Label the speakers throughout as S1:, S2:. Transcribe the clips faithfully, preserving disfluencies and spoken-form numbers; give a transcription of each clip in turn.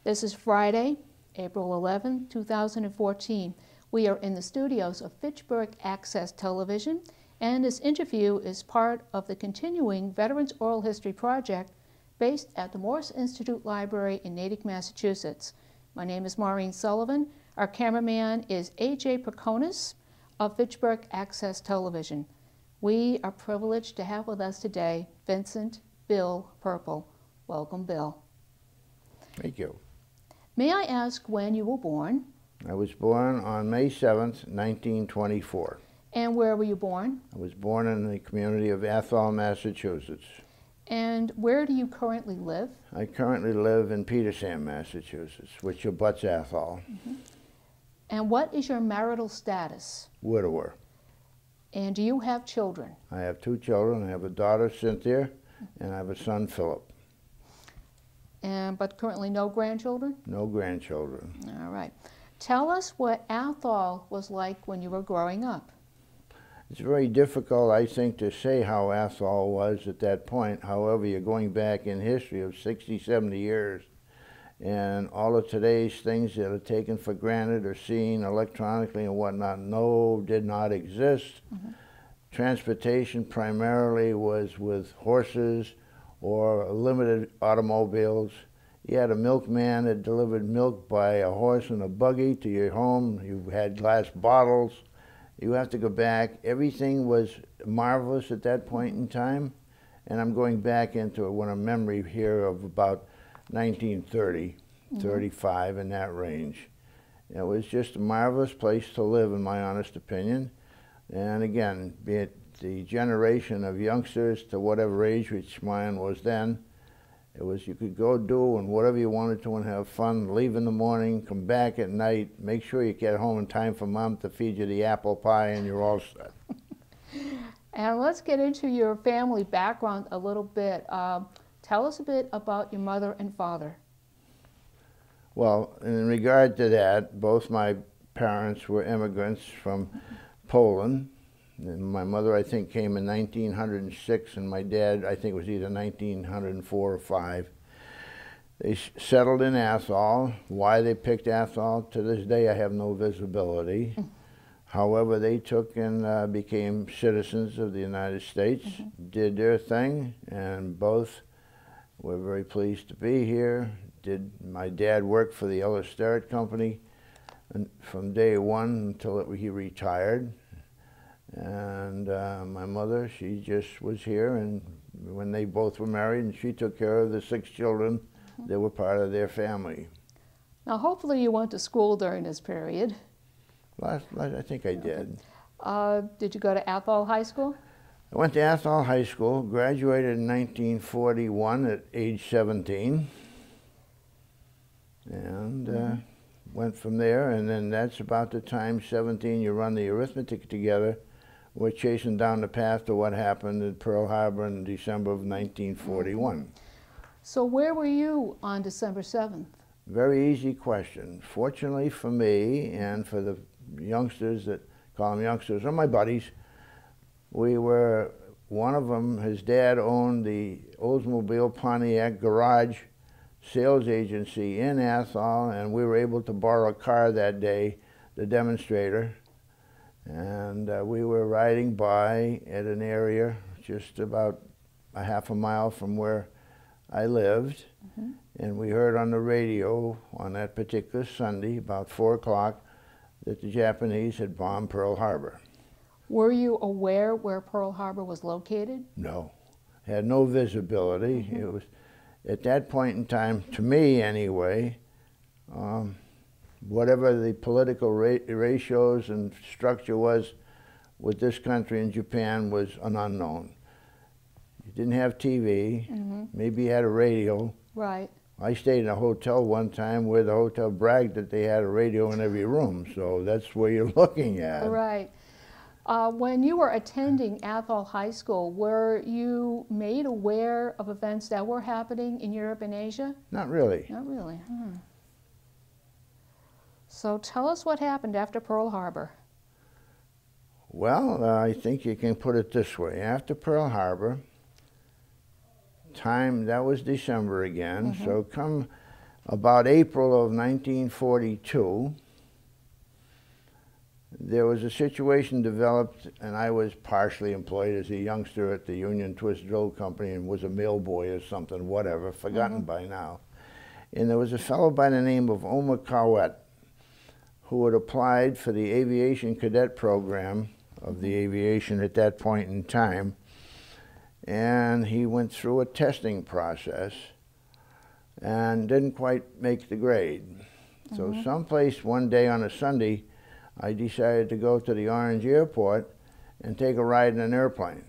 S1: This is Friday, April eleventh, two thousand fourteen. We are in the studios of Fitchburg Access Television, and this interview is part of the continuing Veterans Oral History Project based at the Morse Institute Library in Natick, Massachusetts. My name is Maureen Sullivan. Our cameraman is A J Perconis of Fitchburg Access Television. We are privileged to have with us today Vincent Bill Purple. Welcome, Bill.
S2: Thank you.
S1: May I ask when you were born?
S2: I was born on May seventh, nineteen twenty-four.
S1: And where were you born?
S2: I was born in the community of Athol, Massachusetts.
S1: And where do you currently live?
S2: I currently live in Petersham, Massachusetts, which abuts Athol.
S1: Mm-hmm. And what is your marital status?
S2: Widower.
S1: And do you have children?
S2: I have two children. I have a daughter, Cynthia, and I have a son, Philip.
S1: And, but currently no grandchildren?
S2: No grandchildren.
S1: All right. Tell us what Athol was like when you were growing up.
S2: It's very difficult, I think, to say how Athol was at that point. However, you're going back in history of sixty, seventy years, and all of today's things that are taken for granted or seen electronically and whatnot, no, did not exist. Mm-hmm. Transportation primarily was with horses or limited automobiles. You had a milkman that delivered milk by a horse and a buggy to your home. You had glass bottles. You have to go back. Everything was marvelous at that point in time. And I'm going back into one a memory here of about nineteen thirty, mm-hmm. thirty-five, in that range. It was just a marvelous place to live, in my honest opinion. And again, be it the generation of youngsters to whatever age which mine was then, it was you could go do and whatever you wanted to and have fun, leave in the morning, come back at night, make sure you get home in time for mom to feed you the apple pie, and you're all set.
S1: And let's get into your family background a little bit. Um, tell us a bit about your mother and father.
S2: Well, in regard to that, both my parents were immigrants from Poland. And my mother, I think, came in nineteen oh six, and my dad, I think, was either nineteen oh four or five. They settled in Athol. Why they picked Athol, to this day, I have no visibility. However, they took and uh, became citizens of the United States, mm-hmm. did their thing, and both were very pleased to be here. Did my dad worked for the Ellis Sterrett Company and from day one until it, he retired. And uh, my mother, she just was here, and when they both were married, and she took care of the six children that were part of their family.
S1: Now, hopefully you went to school during this period.
S2: Last, last, I think I did.
S1: Uh, did you go to Athol High School?
S2: I went to Athol High School, graduated in nineteen forty-one at age seventeen, and uh, mm-hmm. went from there, and then that's about the time, seventeen, you run the arithmetic together. We're chasing down the path to what happened at Pearl Harbor in December of nineteen forty-one.
S1: So where were you on December seventh?
S2: Very easy question. Fortunately for me and for the youngsters that call them youngsters, or my buddies, we were, one of them, his dad owned the Oldsmobile Pontiac Garage sales agency in Athol, and we were able to borrow a car that day, the demonstrator. And uh, we were riding by at an area just about a half a mile from where I lived, mm-hmm. and we heard on the radio on that particular Sunday, about four o'clock, that the Japanese had bombed Pearl Harbor.
S1: Were you aware where Pearl Harbor was located?
S2: No. Had no visibility.
S1: Mm-hmm.
S2: It was, at that point in time, to me anyway, um, whatever the political ra ratios and structure was with this country and Japan was an unknown. You didn't have T V, mm-hmm. maybe you had a radio.
S1: Right.
S2: I stayed in a hotel one time where the hotel bragged that they had a radio in every room, so that's where you're looking at.
S1: Right. Uh, when you were attending Athol High School, were you made aware of events that were happening in Europe and Asia?
S2: Not really.
S1: Not really. Hmm. So tell us what happened after Pearl Harbor.
S2: Well, uh, I think you can put it this way. After Pearl Harbor, time, that was December again, mm-hmm. so come About April of nineteen forty-two, there was a situation developed, and I was partially employed as a youngster at the Union Twist Drill Company and was a mail boy or something, whatever, forgotten mm-hmm. by now. And there was a fellow by the name of Omar Cowett who had applied for the aviation cadet program of the aviation at that point in time, and he went through a testing process and didn't quite make the grade. Mm-hmm. So someplace one day on a Sunday, I decided to go to the Orange Airport and take a ride in an airplane.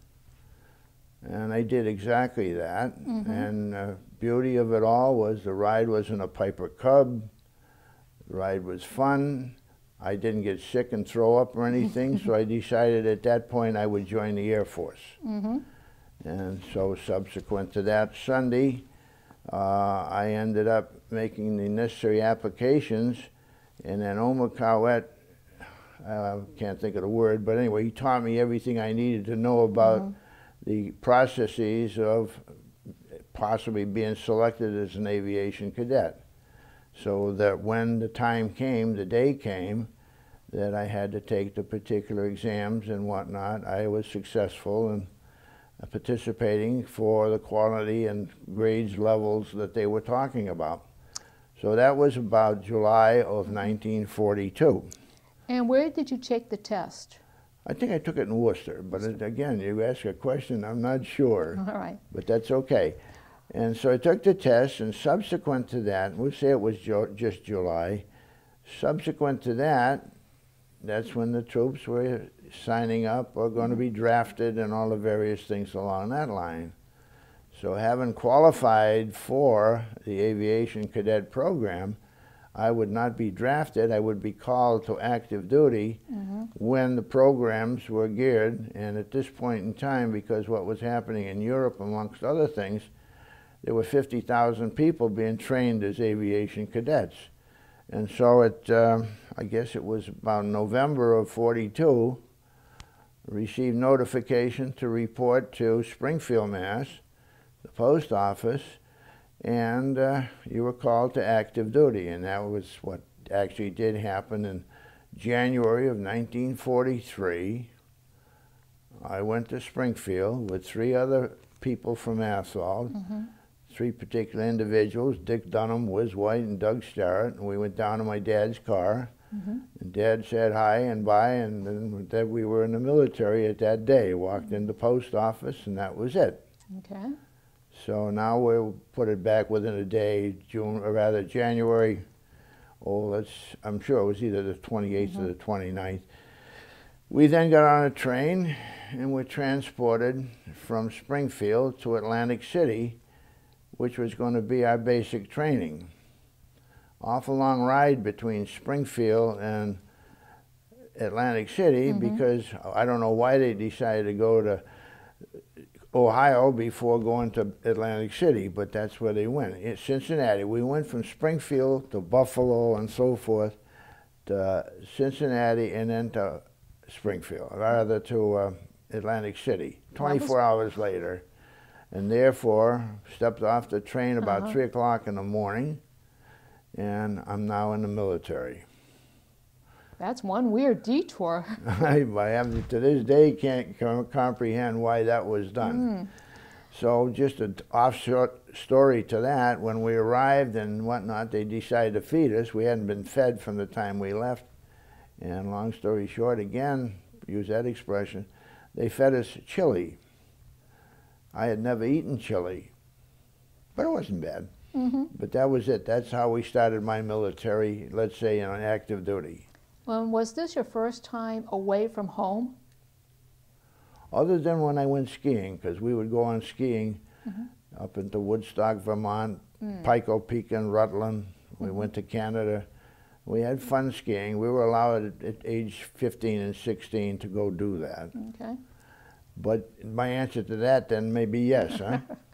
S2: And I did exactly that. Mm-hmm. And the beauty of it all was the ride was in a Piper Cub. The ride was fun. I didn't get sick and throw up or anything, so I decided at that point I would join the Air Force. Mm-hmm. And so subsequent to that Sunday, uh, I ended up making the necessary applications. And then Omar Cowett, I uh, can't think of the word, but anyway, he taught me everything I needed to know about mm-hmm. the processes of possibly being selected as an aviation cadet. So that when the time came, the day came, that I had to take the particular exams and whatnot, I was successful in participating for the quality and grades levels that they were talking about. So that was about July of nineteen forty-two.
S1: And where did you take the test?
S2: I think I took it in Worcester, but it, again, you ask a question, I'm not sure.
S1: All right.
S2: But that's okay. And so I took the test, and subsequent to that, we'll say it was ju just July, subsequent to that, that's when the troops were signing up or going to be drafted and all the various things along that line. So having qualified for the aviation cadet program, I would not be drafted. I would be called to active duty mm-hmm. when the programs were geared. And at this point in time, because what was happening in Europe, amongst other things, there were fifty thousand people being trained as aviation cadets. And so it, uh, I guess it was about November of forty-two, received notification to report to Springfield, Mass, the post office, and uh, you were called to active duty. And that was what actually did happen in January of nineteen forty-three. I went to Springfield with three other people from Athol, mm-hmm. three particular individuals, Dick Dunham, Wiz White, and Doug Starrett, and we went down to my dad's car. Mm-hmm. And Dad said hi and bye, and then that we were in the military at that day. Walked mm-hmm. in the post office, and that was it.
S1: Okay.
S2: So now we'll put it back within a day, June, or rather January, oh, let's, I'm sure it was either the twenty-eighth mm-hmm. or the twenty-ninth. We then got on a train and were transported from Springfield to Atlantic City, which was going to be our basic training. Awful long ride between Springfield and Atlantic City mm-hmm. because I don't know why they decided to go to Ohio before going to Atlantic City, but that's where they went. In Cincinnati, we went from Springfield to Buffalo and so forth to Cincinnati and then to Springfield, rather to uh, Atlantic City, twenty-four hours later. And therefore, stepped off the train about uh-huh. three o'clock in the morning, and I'm now in the military.
S1: That's one weird detour.
S2: I, I have, to this day, can't com comprehend why that was done. Mm. So just an offshore story to that, when we arrived and whatnot, they decided to feed us. We hadn't been fed from the time we left. And long story short, again, use that expression, they fed us chili. I had never eaten chili, but it wasn't bad. Mm-hmm. But that was it. That's how we started my military, let's say, on active duty.
S1: Well, was this your first time away from home?
S2: Other than when I went skiing, because we would go on skiing mm-hmm. up into Woodstock, Vermont, mm. Pico Peak and Rutland. We mm-hmm. went to Canada. We had fun skiing. We were allowed at, at age fifteen and sixteen to go do that.
S1: Okay.
S2: But my answer to that then may be yes, huh?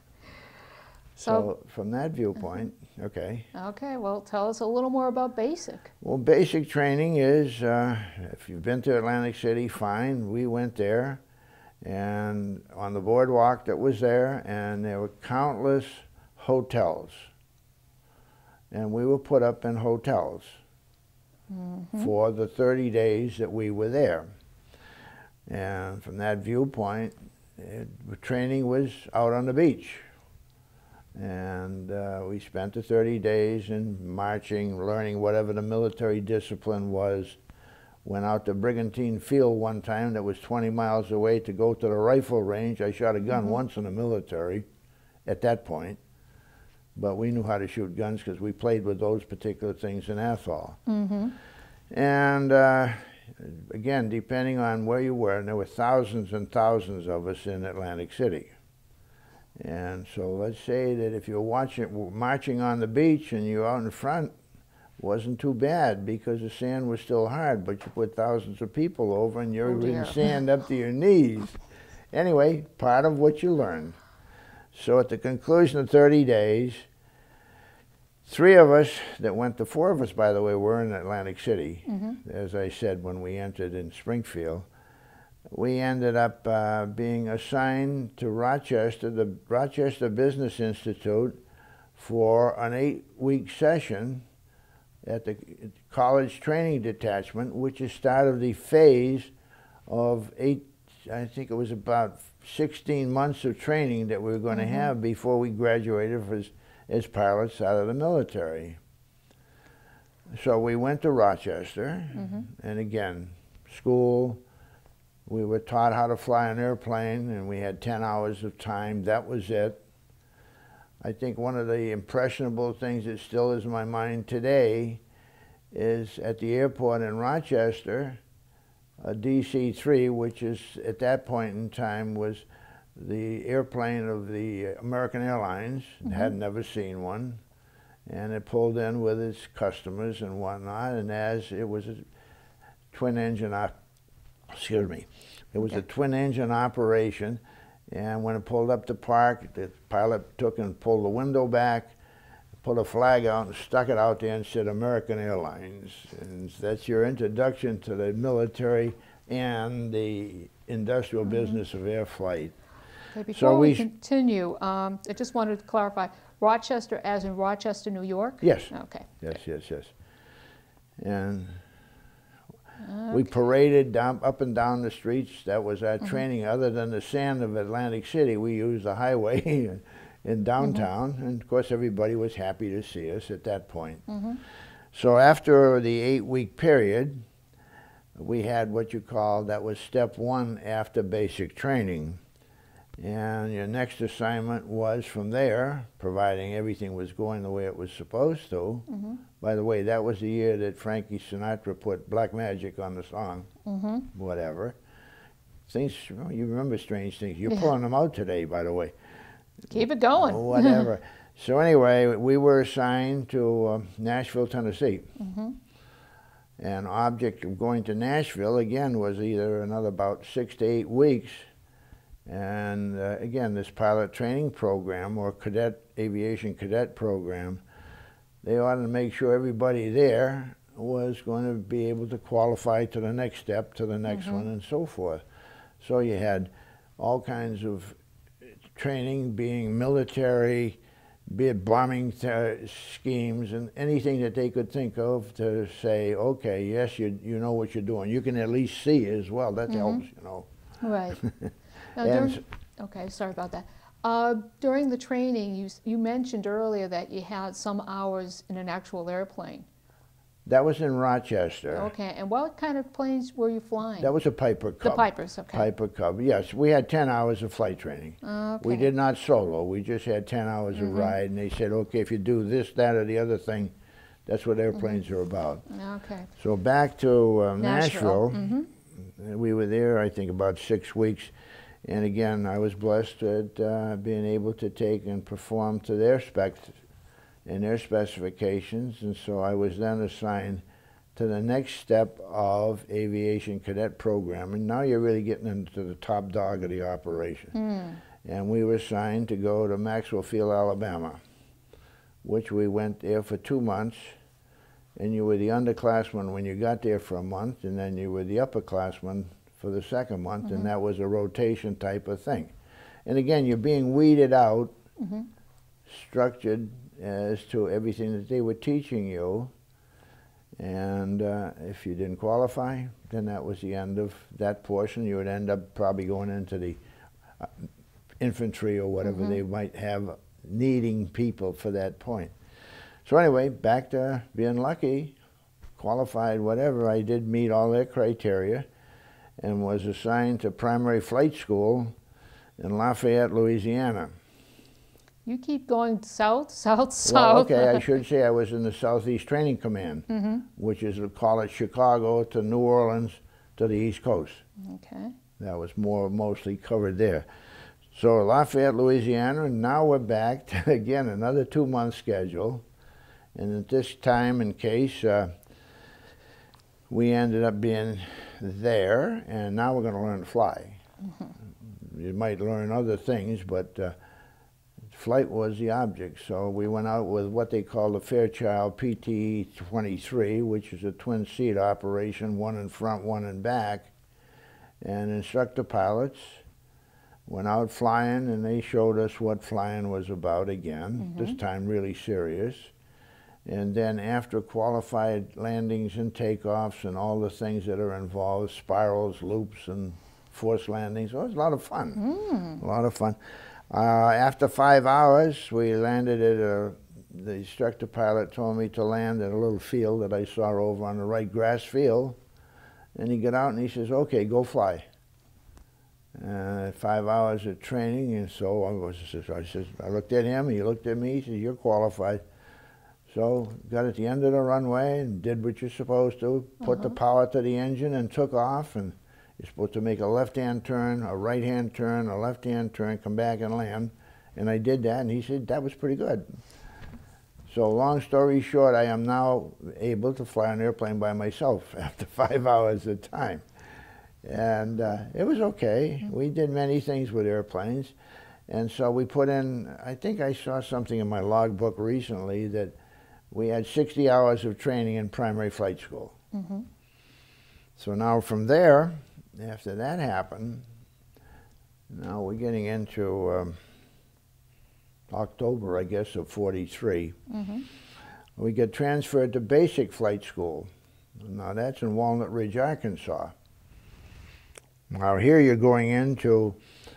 S2: So, so from that viewpoint, okay.
S1: Okay, well, tell us a little more about basic.
S2: Well, basic training is, uh, if you've been to Atlantic City, fine. We went there, and on the boardwalk that was there, and there were countless hotels. and we were put up in hotels mm-hmm. for the thirty days that we were there. And from that viewpoint, it, training was out on the beach. And uh, we spent the thirty days in marching, learning whatever the military discipline was. Went out to Brigantine Field one time that was twenty miles away to go to the rifle range. I shot a gun mm-hmm. once in the military at that point, but we knew how to shoot guns because we played with those particular things in Athol. Mm-hmm. And uh, again, depending on where you were, and there were thousands and thousands of us in Atlantic City. And so let's say that if you're watching, marching on the beach and you're out in front, wasn't too bad because the sand was still hard, but you put thousands of people over and you're oh in sand up to your knees. Anyway, part of what you learn. So at the conclusion of thirty days, three of us that went, the four of us, by the way, were in Atlantic City, mm-hmm. as I said when we entered in Springfield. We ended up uh, being assigned to Rochester, the Rochester Business Institute, for an eight-week session at the College Training Detachment, which is start of the phase of eight, I think it was about sixteen months of training that we were going mm-hmm. to have before we graduated as, as pilots out of the military. So we went to Rochester, mm-hmm. and again, school, we were taught how to fly an airplane, and we had ten hours of time. That was it. I think one of the impressionable things that still is in my mind today is at the airport in Rochester, a D C three, which is at that point in time was the airplane of the American Airlines, mm-hmm. had never seen one, and it pulled in with its customers and whatnot, and as it was a twin engine, op excuse me, it was okay. a twin engine operation. And when it pulled up to park, the pilot took and pulled the window back, pulled a flag out and stuck it out there and said American Airlines. And that's your introduction to the military and the industrial mm-hmm. business of air flight.
S1: Okay, before so we, we continue, um, I just wanted to clarify, Rochester as in Rochester, New York?
S2: Yes.
S1: Okay.
S2: Yes,
S1: okay.
S2: yes, yes. And
S1: okay.
S2: we paraded down, up and down the streets. That was our mm-hmm. training. Other than the sand of Atlantic City, we used the highway in downtown. Mm-hmm. And of course, everybody was happy to see us at that point. Mm-hmm. So after the eight-week period, we had what you call, that was step one after basic training. And your next assignment was from there, providing everything was going the way it was supposed to. Mm-hmm. By the way, that was the year that Frankie Sinatra put Black Magic on the song, mm-hmm. whatever. Things, you remember Strange Things. You're yeah. pulling them out today, by the way.
S1: Keep it going.
S2: Whatever. So anyway, we were assigned to uh, Nashville, Tennessee. Mm-hmm. And object of going to Nashville, again, was either another about six to eight weeks. And uh, again, this pilot training program, or cadet aviation cadet program, they wanted to make sure everybody there was going to be able to qualify to the next step, to the next mm-hmm. one, and so forth. So you had all kinds of training, being military, be it bombing schemes, and anything that they could think of to say, okay, yes, you, you know what you're doing. You can at least see as well. That mm-hmm. helps, you know.
S1: Right. Now, during, okay, sorry about that. Uh, during the training, you, you mentioned earlier that you had some hours in an actual airplane.
S2: That was in Rochester.
S1: Okay, and what kind of planes were you flying?
S2: That was a Piper Cub.
S1: The Pipers, okay.
S2: Piper Cub, yes. We had ten hours of flight training. Okay. We did not solo. We just had ten hours mm-hmm. of ride, and they said, okay, if you do this, that, or the other thing, that's what airplanes mm-hmm. are about.
S1: Okay.
S2: So back to uh, Nashville.
S1: Nashville.
S2: Mm-hmm. We were there, I think, about six weeks. And again, I was blessed at uh, being able to take and perform to their specs and their specifications. And so I was then assigned to the next step of aviation cadet program. And now you're really getting into the top dog of the operation. Mm. And we were assigned to go to Maxwell Field, Alabama, which we went there for two months. And you were the underclassman when you got there for a month, and then you were the upperclassman for the second month, mm-hmm. and that was a rotation type of thing. And again, you're being weeded out, mm-hmm. structured as to everything that they were teaching you. And uh, if you didn't qualify, then that was the end of that portion. You would end up probably going into the uh, infantry or whatever mm-hmm. they might have, needing people for that point. So anyway, back to being lucky, qualified, whatever. I did meet all their criteria and was assigned to primary flight school in Lafayette, Louisiana.
S1: You keep going south, south, south.
S2: Well, okay, I should say I was in the Southeast Training Command,
S1: mm-hmm.
S2: which is, call it Chicago to New Orleans to the East Coast.
S1: Okay.
S2: That was more mostly covered there. So Lafayette, Louisiana, and now we're back to, again, another two-month schedule. And at this time and case, uh, we ended up being there, and now we're going to learn to fly. Mm-hmm. You might learn other things, but uh, flight was the object. So we went out with what they call the Fairchild P T twenty-three, which is a twin-seat operation, one in front, one in back. And instructor pilots went out flying, and they showed us what flying was about again, mm-hmm. this time really serious. And then after qualified landings and takeoffs and all the things that are involved, spirals, loops, and forced landings, it was a lot of fun, mm. a lot of fun. Uh, after five hours, we landed at a, the instructor pilot told me to land at a little field that I saw over on the right, grass field. And he got out and he says, okay, go fly. Uh, five hours of training, and so I was. I said, I looked at him, he looked at me, he said, you're qualified. So got at the end of the runway and did what you're supposed to, put uh-huh. the power to the engine and took off, and you're supposed to make a left-hand turn, a right-hand turn, a left-hand turn, come back and land. And I did that, and he said, that was pretty good. So long story short, I am now able to fly an airplane by myself after five hours of time. And uh, it was okay. Mm-hmm. We did many things with airplanes. And so we put in, I think I saw something in my logbook recently that we had sixty hours of training in primary flight school. Mm-hmm. So now from there, after that happened, now we're getting into um, October, I guess, of forty-three. Mm-hmm. We get transferred to basic flight school. Now that's in Walnut Ridge, Arkansas. Now here you're going into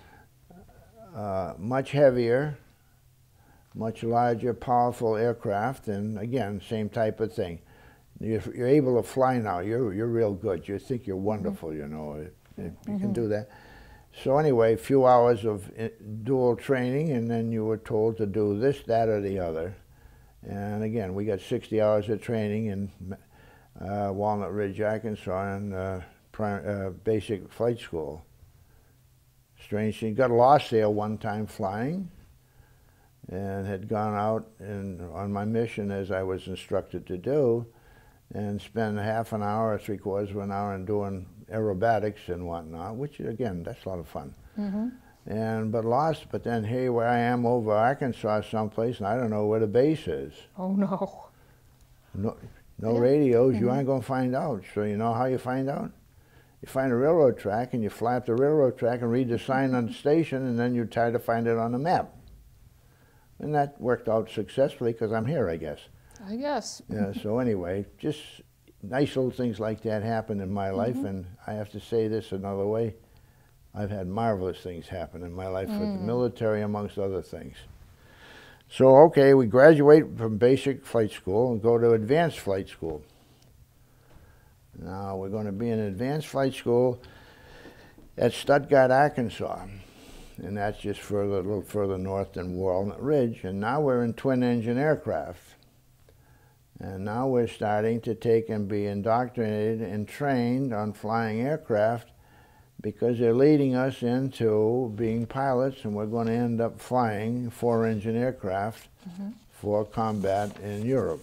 S2: uh, much heavier, much larger, powerful aircraft, and again, same type of thing. You're, you're able to fly now. You're you're real good. You think you're wonderful. Mm-hmm. You know, you mm-hmm. can do that. So anyway, a few hours of dual training, and then you were told to do this, that, or the other. And again, we got sixty hours of training in uh, Walnut Ridge, Arkansas, and uh, uh, basic flight school. Strange thing, got lost there one time flying, and had gone out and on my mission as I was instructed to do, and spend half an hour or three quarters of an hour in doing aerobatics and whatnot, which again, that's a lot of fun. Mm-hmm. And but lost, but then here where I am over Arkansas someplace, and I don't know where the base is.
S1: Oh no.
S2: No, no
S1: yeah.
S2: radios,
S1: mm-hmm.
S2: you aren't going to find out. So you know how you find out? You find a railroad track and you fly up the railroad track and read the sign on the station, and then you try to find it on the map. And that worked out successfully because I'm here, I guess.
S1: I guess.
S2: Yeah, so anyway, just nice little things like that happen in my life, mm-hmm. and I have to say this another way. I've had marvelous things happen in my life mm. with the military, amongst other things. So, okay, we graduate from basic flight school and go to advanced flight school. Now, we're going to be in advanced flight school at Stuttgart, Arkansas. And that's just further, a little further north than Walnut Ridge. And now we're in twin-engine aircraft. And now we're starting to take and be indoctrinated and trained on flying aircraft, because they're leading us into being pilots, and we're going to end up flying four-engine aircraft mm-hmm. for combat in Europe.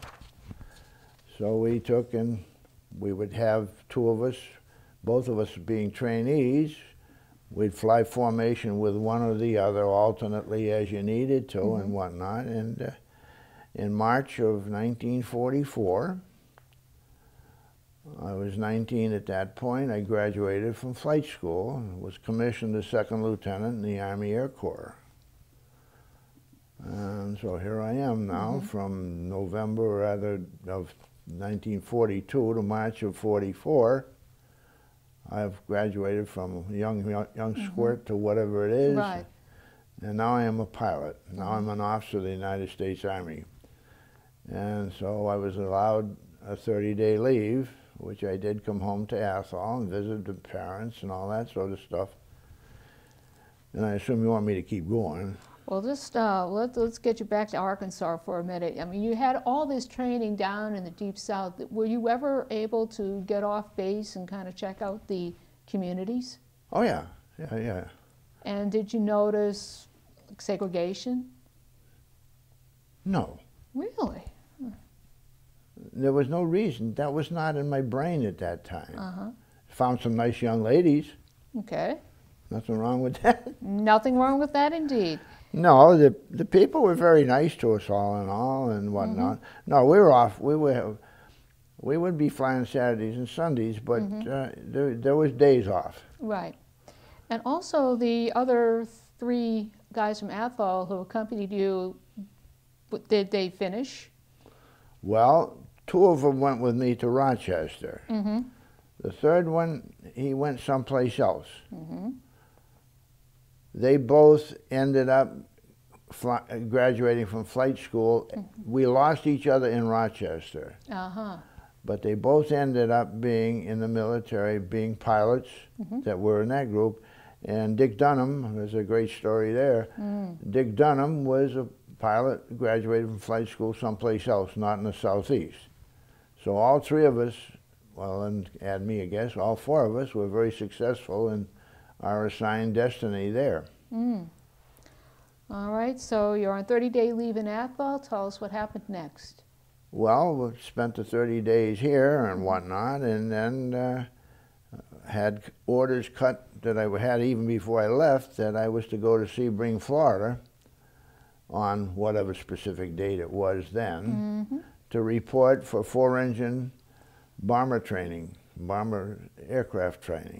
S2: So we took, and we would have two of us, both of us being trainees. We'd fly formation with one or the other alternately as you needed to mm-hmm. and whatnot. And uh, in March of nineteen forty-four, I was nineteen at that point. I graduated from flight school and was commissioned as second lieutenant in the Army Air Corps. And so here I am now, mm-hmm. from November rather of nineteen forty-two to March of forty-four. I've graduated from young young, young mm-hmm. squirt to whatever it is.
S1: Right.
S2: And now I am a pilot. Now
S1: Mm-hmm.
S2: I'm an officer of the United States Army. And so I was allowed a thirty-day leave, which I did come home to Athol and visit the parents and all that sort of stuff. And I assume you want me to keep going.
S1: Well, just uh, let, let's get you back to Arkansas for a minute. I mean, you had all this training down in the Deep South. Were you ever able to get off base and kind of check out the communities?
S2: Oh, yeah. Yeah, yeah.
S1: And did you notice segregation?
S2: No.
S1: Really? Huh.
S2: There was no reason. That was not in my brain at that time.
S1: Uh-huh.
S2: Found some nice young ladies.
S1: Okay.
S2: Nothing wrong with that.
S1: Nothing wrong with that, indeed.
S2: No, the the people were very nice to us all and all and whatnot. Mm-hmm. No, we were off. We were we would be flying Saturdays and Sundays, but mm-hmm. uh, there there was days off.
S1: Right, and also the other three guys from Athol who accompanied you, did they finish?
S2: Well, two of them went with me to Rochester.
S1: Mm-hmm.
S2: The third one, he went someplace else.
S1: Mm-hmm.
S2: They both ended up fly, graduating from flight school. Mm-hmm. We lost each other in Rochester.
S1: Uh-huh.
S2: But they both ended up being in the military, being pilots mm-hmm. that were in that group. And Dick Dunham, there's a great story there. Mm. Dick Dunham was a pilot, graduated from flight school someplace else, not in the Southeast. So all three of us, well, and add me, I guess, all four of us were very successful in our assigned destiny there.
S1: Mm. All right, so you're on thirty-day leave in Athol. Tell us what happened next.
S2: Well, we spent the thirty days here and whatnot, and then uh, had orders cut that I had even before I left that I was to go to Sebring, Florida, on whatever specific date it was then, mm-hmm. to report for four-engine bomber training, bomber aircraft training.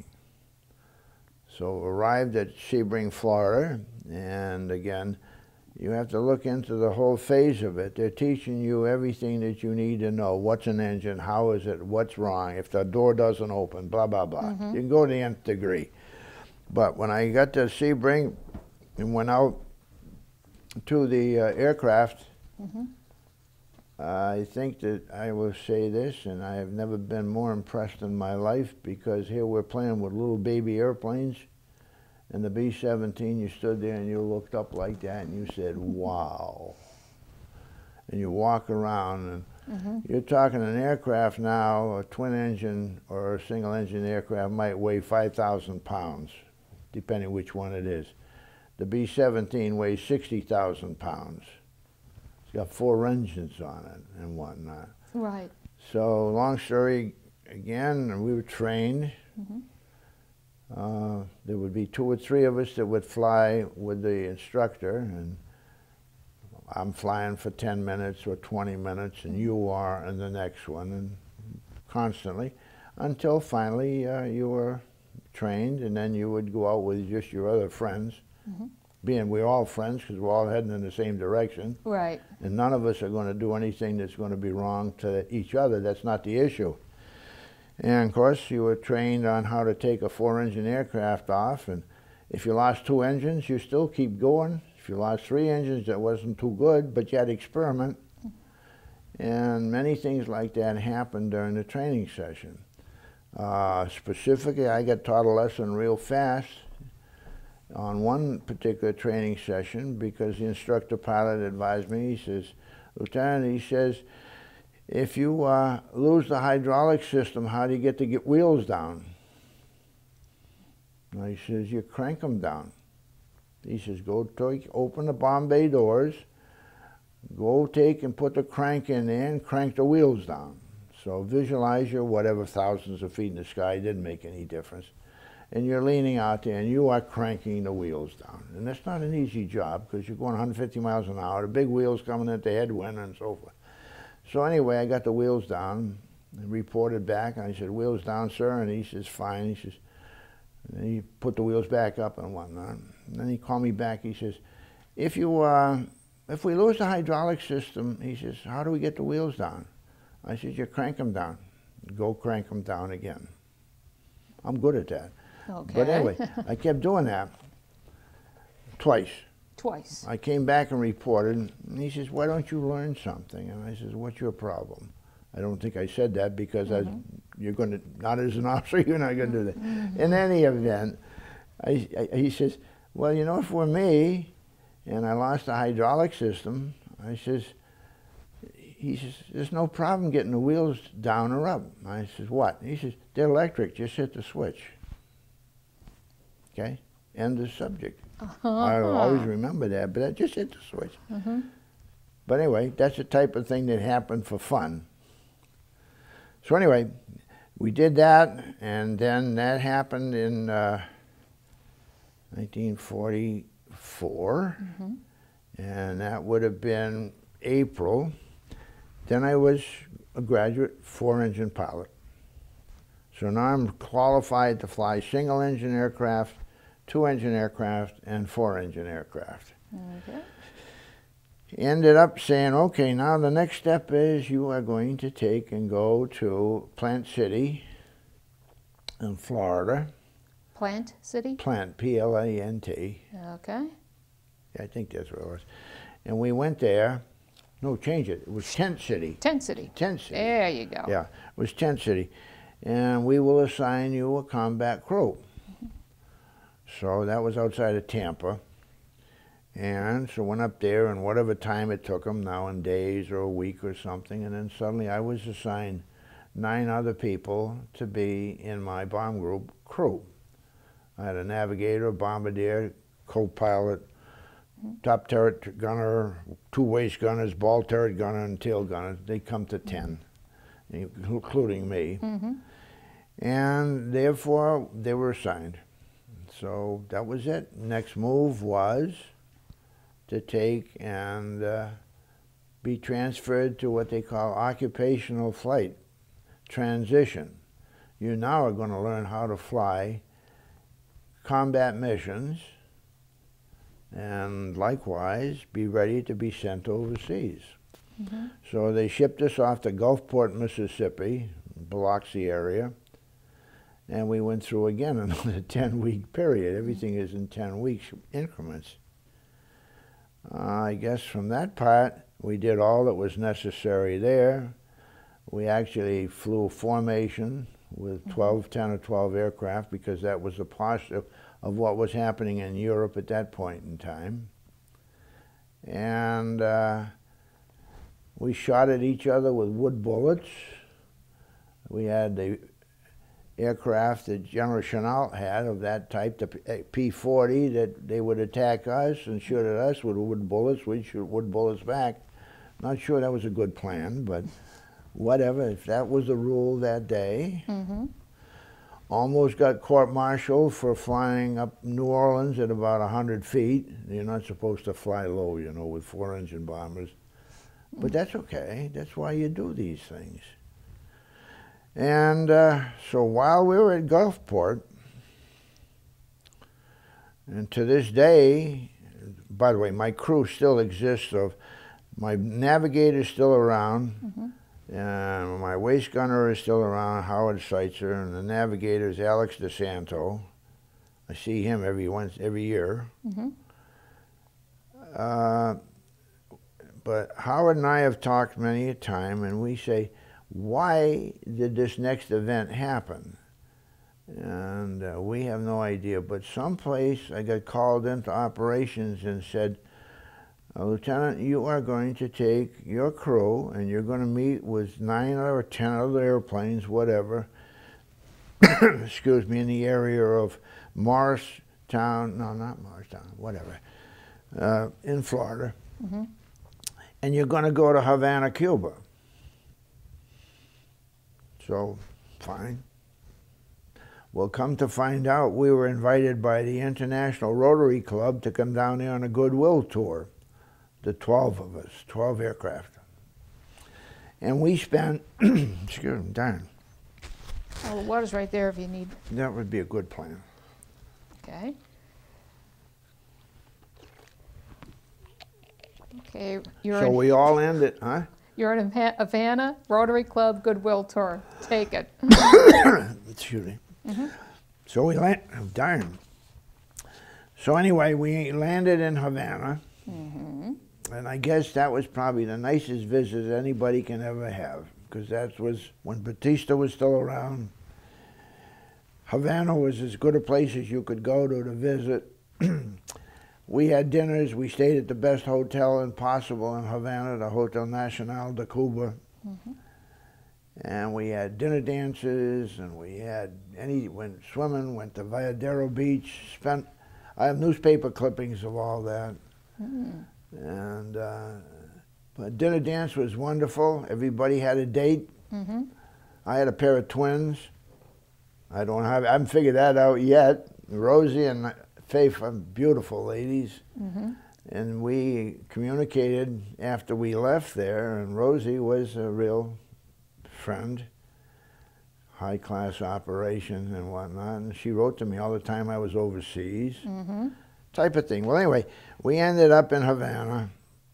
S2: So arrived at Sebring, Florida, and again, you have to look into the whole phase of it. They're teaching you everything that you need to know. What's an engine? How is it? What's wrong? If the door doesn't open, blah, blah, blah. Mm-hmm. You can go to the nth degree. But when I got to Sebring and went out to the uh, aircraft, mm-hmm. uh, I think that I will say this, and I have never been more impressed in my life, because here we're playing with little baby airplanes, and the B seventeen, you stood there and you looked up like that and you said, wow. And you walk around and mm-hmm. you're talking an aircraft now, a twin engine or a single engine aircraft might weigh five thousand pounds, depending which one it is. The B seventeen weighs sixty thousand pounds. It's got four engines on it and whatnot.
S1: Right.
S2: So long story again, we were trained. Mm-hmm. Uh, there would be two or three of us that would fly with the instructor, and I'm flying for ten minutes or twenty minutes, and you are in the next one, and constantly, until finally uh, you were trained, and then you would go out with just your other friends. Mm-hmm. Being we're all friends because we're all heading in the same direction.
S1: Right.
S2: And none of us are going to do anything that's going to be wrong to each other. That's not the issue. And of course, you were trained on how to take a four-engine aircraft off, and if you lost two engines, you still keep going. If you lost three engines, that wasn't too good, but you had to experiment. And many things like that happened during the training session. Uh, specifically, I got taught a lesson real fast on one particular training session, because the instructor pilot advised me. He says, Lieutenant, he says, if you uh, lose the hydraulic system, how do you get the get wheels down? And he says, you crank them down. He says, go take, open the bomb bay doors, go take and put the crank in there and crank the wheels down. So visualize your whatever thousands of feet in the sky, it didn't make any difference. And you're leaning out there and you are cranking the wheels down. And that's not an easy job, because you're going one hundred fifty miles an hour, the big wheels coming at the headwind and so forth. So anyway, I got the wheels down and reported back, and I said, wheels down, sir? And he says, fine. He says, and he put the wheels back up and whatnot. And then he called me back. He says, if you uh, if we lose the hydraulic system, he says, how do we get the wheels down? I said, you crank them down. Go crank them down again. I'm good at that.
S1: Okay.
S2: But anyway, I kept doing that twice.
S1: Twice.
S2: I came back and reported, and he says, why don't you learn something? And I says, what's your problem? I don't think I said that because mm-hmm. I, you're going to, not as an officer, you're not going to do that. Mm-hmm. In any event, I, I, he says, well, you know, for me, and I lost the hydraulic system, I says, he says, there's no problem getting the wheels down or up. I says, what? He says, they're electric, just hit the switch. Okay? End of subject. Uh-huh. I'll always remember that, but I just hit the switch. Uh-huh. But anyway, that's the type of thing that happened for fun. So anyway, we did that, and then that happened in uh, nineteen forty-four, mm-hmm. and that would have been April. Then I was a graduate four-engine pilot. So now I'm qualified to fly single-engine aircraft, two-engine aircraft, and four-engine aircraft. Okay. Ended up saying, okay, now the next step is you are going to take and go to Plant City in Florida.
S1: Plant City?
S2: Plant, P L A N T.
S1: Okay.
S2: Yeah, I think that's what it was. And we went there. No, change it. It was Tent City.
S1: Tent City.
S2: Tent City.
S1: There you go.
S2: Yeah, it was Tent City. And we will assign you a combat crew. Mm-hmm. So that was outside of Tampa. And so went up there, and whatever time it took them, now in days or a week or something, and then suddenly I was assigned nine other people to be in my bomb group crew. I had a navigator, bombardier, co-pilot, top turret gunner, two waist gunners, ball turret gunner, and tail gunner. They come to ten, including me. Mm-hmm. And therefore, they were assigned. So that was it. Next move was to take and uh, be transferred to what they call occupational flight transition. You now are going to learn how to fly combat missions, and likewise be ready to be sent overseas. Mm-hmm. So they shipped us off to Gulfport, Mississippi, Biloxi area, and we went through again another ten-week period. Everything is in ten weeks increments. Uh, I guess from that part, we did all that was necessary there. We actually flew formation with twelve, ten or twelve aircraft because that was the posture of what was happening in Europe at that point in time. And uh, we shot at each other with wood bullets. We had the aircraft that General Chenault had of that type, the P forty, that they would attack us and shoot at us with wood bullets. We'd shoot wood bullets back. Not sure that was a good plan, but whatever, if that was the rule that day. Mm-hmm. Almost got court-martialed for flying up New Orleans at about one hundred feet. You're not supposed to fly low, you know, with four-engine bombers. But that's okay. That's why you do these things. And uh, so while we were at Gulfport, and to this day, by the way, my crew still exists. Of my navigator's still around, mm-hmm. and my waist gunner is still around, Howard Seitzer, and the navigator is Alex DeSanto. I see him every once every year. Mm-hmm. uh, but Howard and I have talked many a time, and we say, why did this next event happen? And uh, we have no idea, but someplace I got called into operations and said, Lieutenant, you are going to take your crew and you're going to meet with nine or ten other airplanes, whatever, excuse me, in the area of Morristown, no, not Morristown, whatever, uh, in Florida. Mm-hmm. And you're going to go to Havana, Cuba. So, fine. Well, come to find out, we were invited by the International Rotary Club to come down there on a goodwill tour. The twelve of us, twelve aircraft. And we spent, excuse me, darn.
S1: Oh, the water's right there if you need.
S2: That would be a good plan.
S1: Okay. Okay, you're
S2: So
S1: in,
S2: we all ended, huh?
S1: you're in Havana, Rotary Club Goodwill Tour. Take it.
S2: Excuse me.
S1: Mm-hmm.
S2: So we land, oh, darn. So anyway, we landed in Havana,
S1: Mm-hmm.
S2: and I guess that was probably the nicest visit anybody can ever have, because that was when Batista was still around. Havana was as good a place as you could go to to visit. We had dinners. We stayed at the best hotel possible in Havana, the Hotel Nacional de Cuba. Mm-hmm. And we had dinner dances, and we had any went swimming, went to Valladero Beach. Spent. I have newspaper clippings of all that. Mm. And uh, but dinner dance was wonderful. Everybody had a date. Mm-hmm. I had a pair of twins. I don't have. I haven't figured that out yet. Rosie and Faith are beautiful ladies. Mm-hmm. And we communicated after we left there, and Rosie was a real friend, high-class operation and whatnot, and she wrote to me all the time I was overseas, mm-hmm. type of thing. Well, anyway, we ended up in Havana.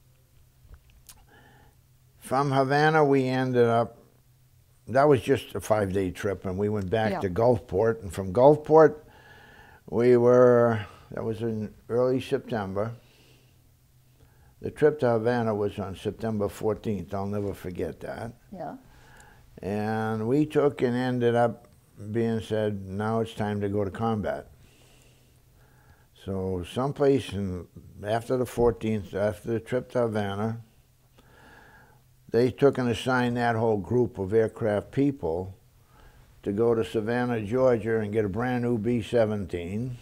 S2: From Havana, we ended up, that was just a five-day trip, and we went back yeah. to Gulfport, and from Gulfport, we were, that was in early September. The trip to Havana was on September fourteenth. I'll never forget that.
S1: Yeah.
S2: And we took and ended up being said, now it's time to go to combat. So someplace in, after the fourteenth, after the trip to Havana, they took and assigned that whole group of aircraft people to go to Savannah, Georgia and get a brand new B seventeen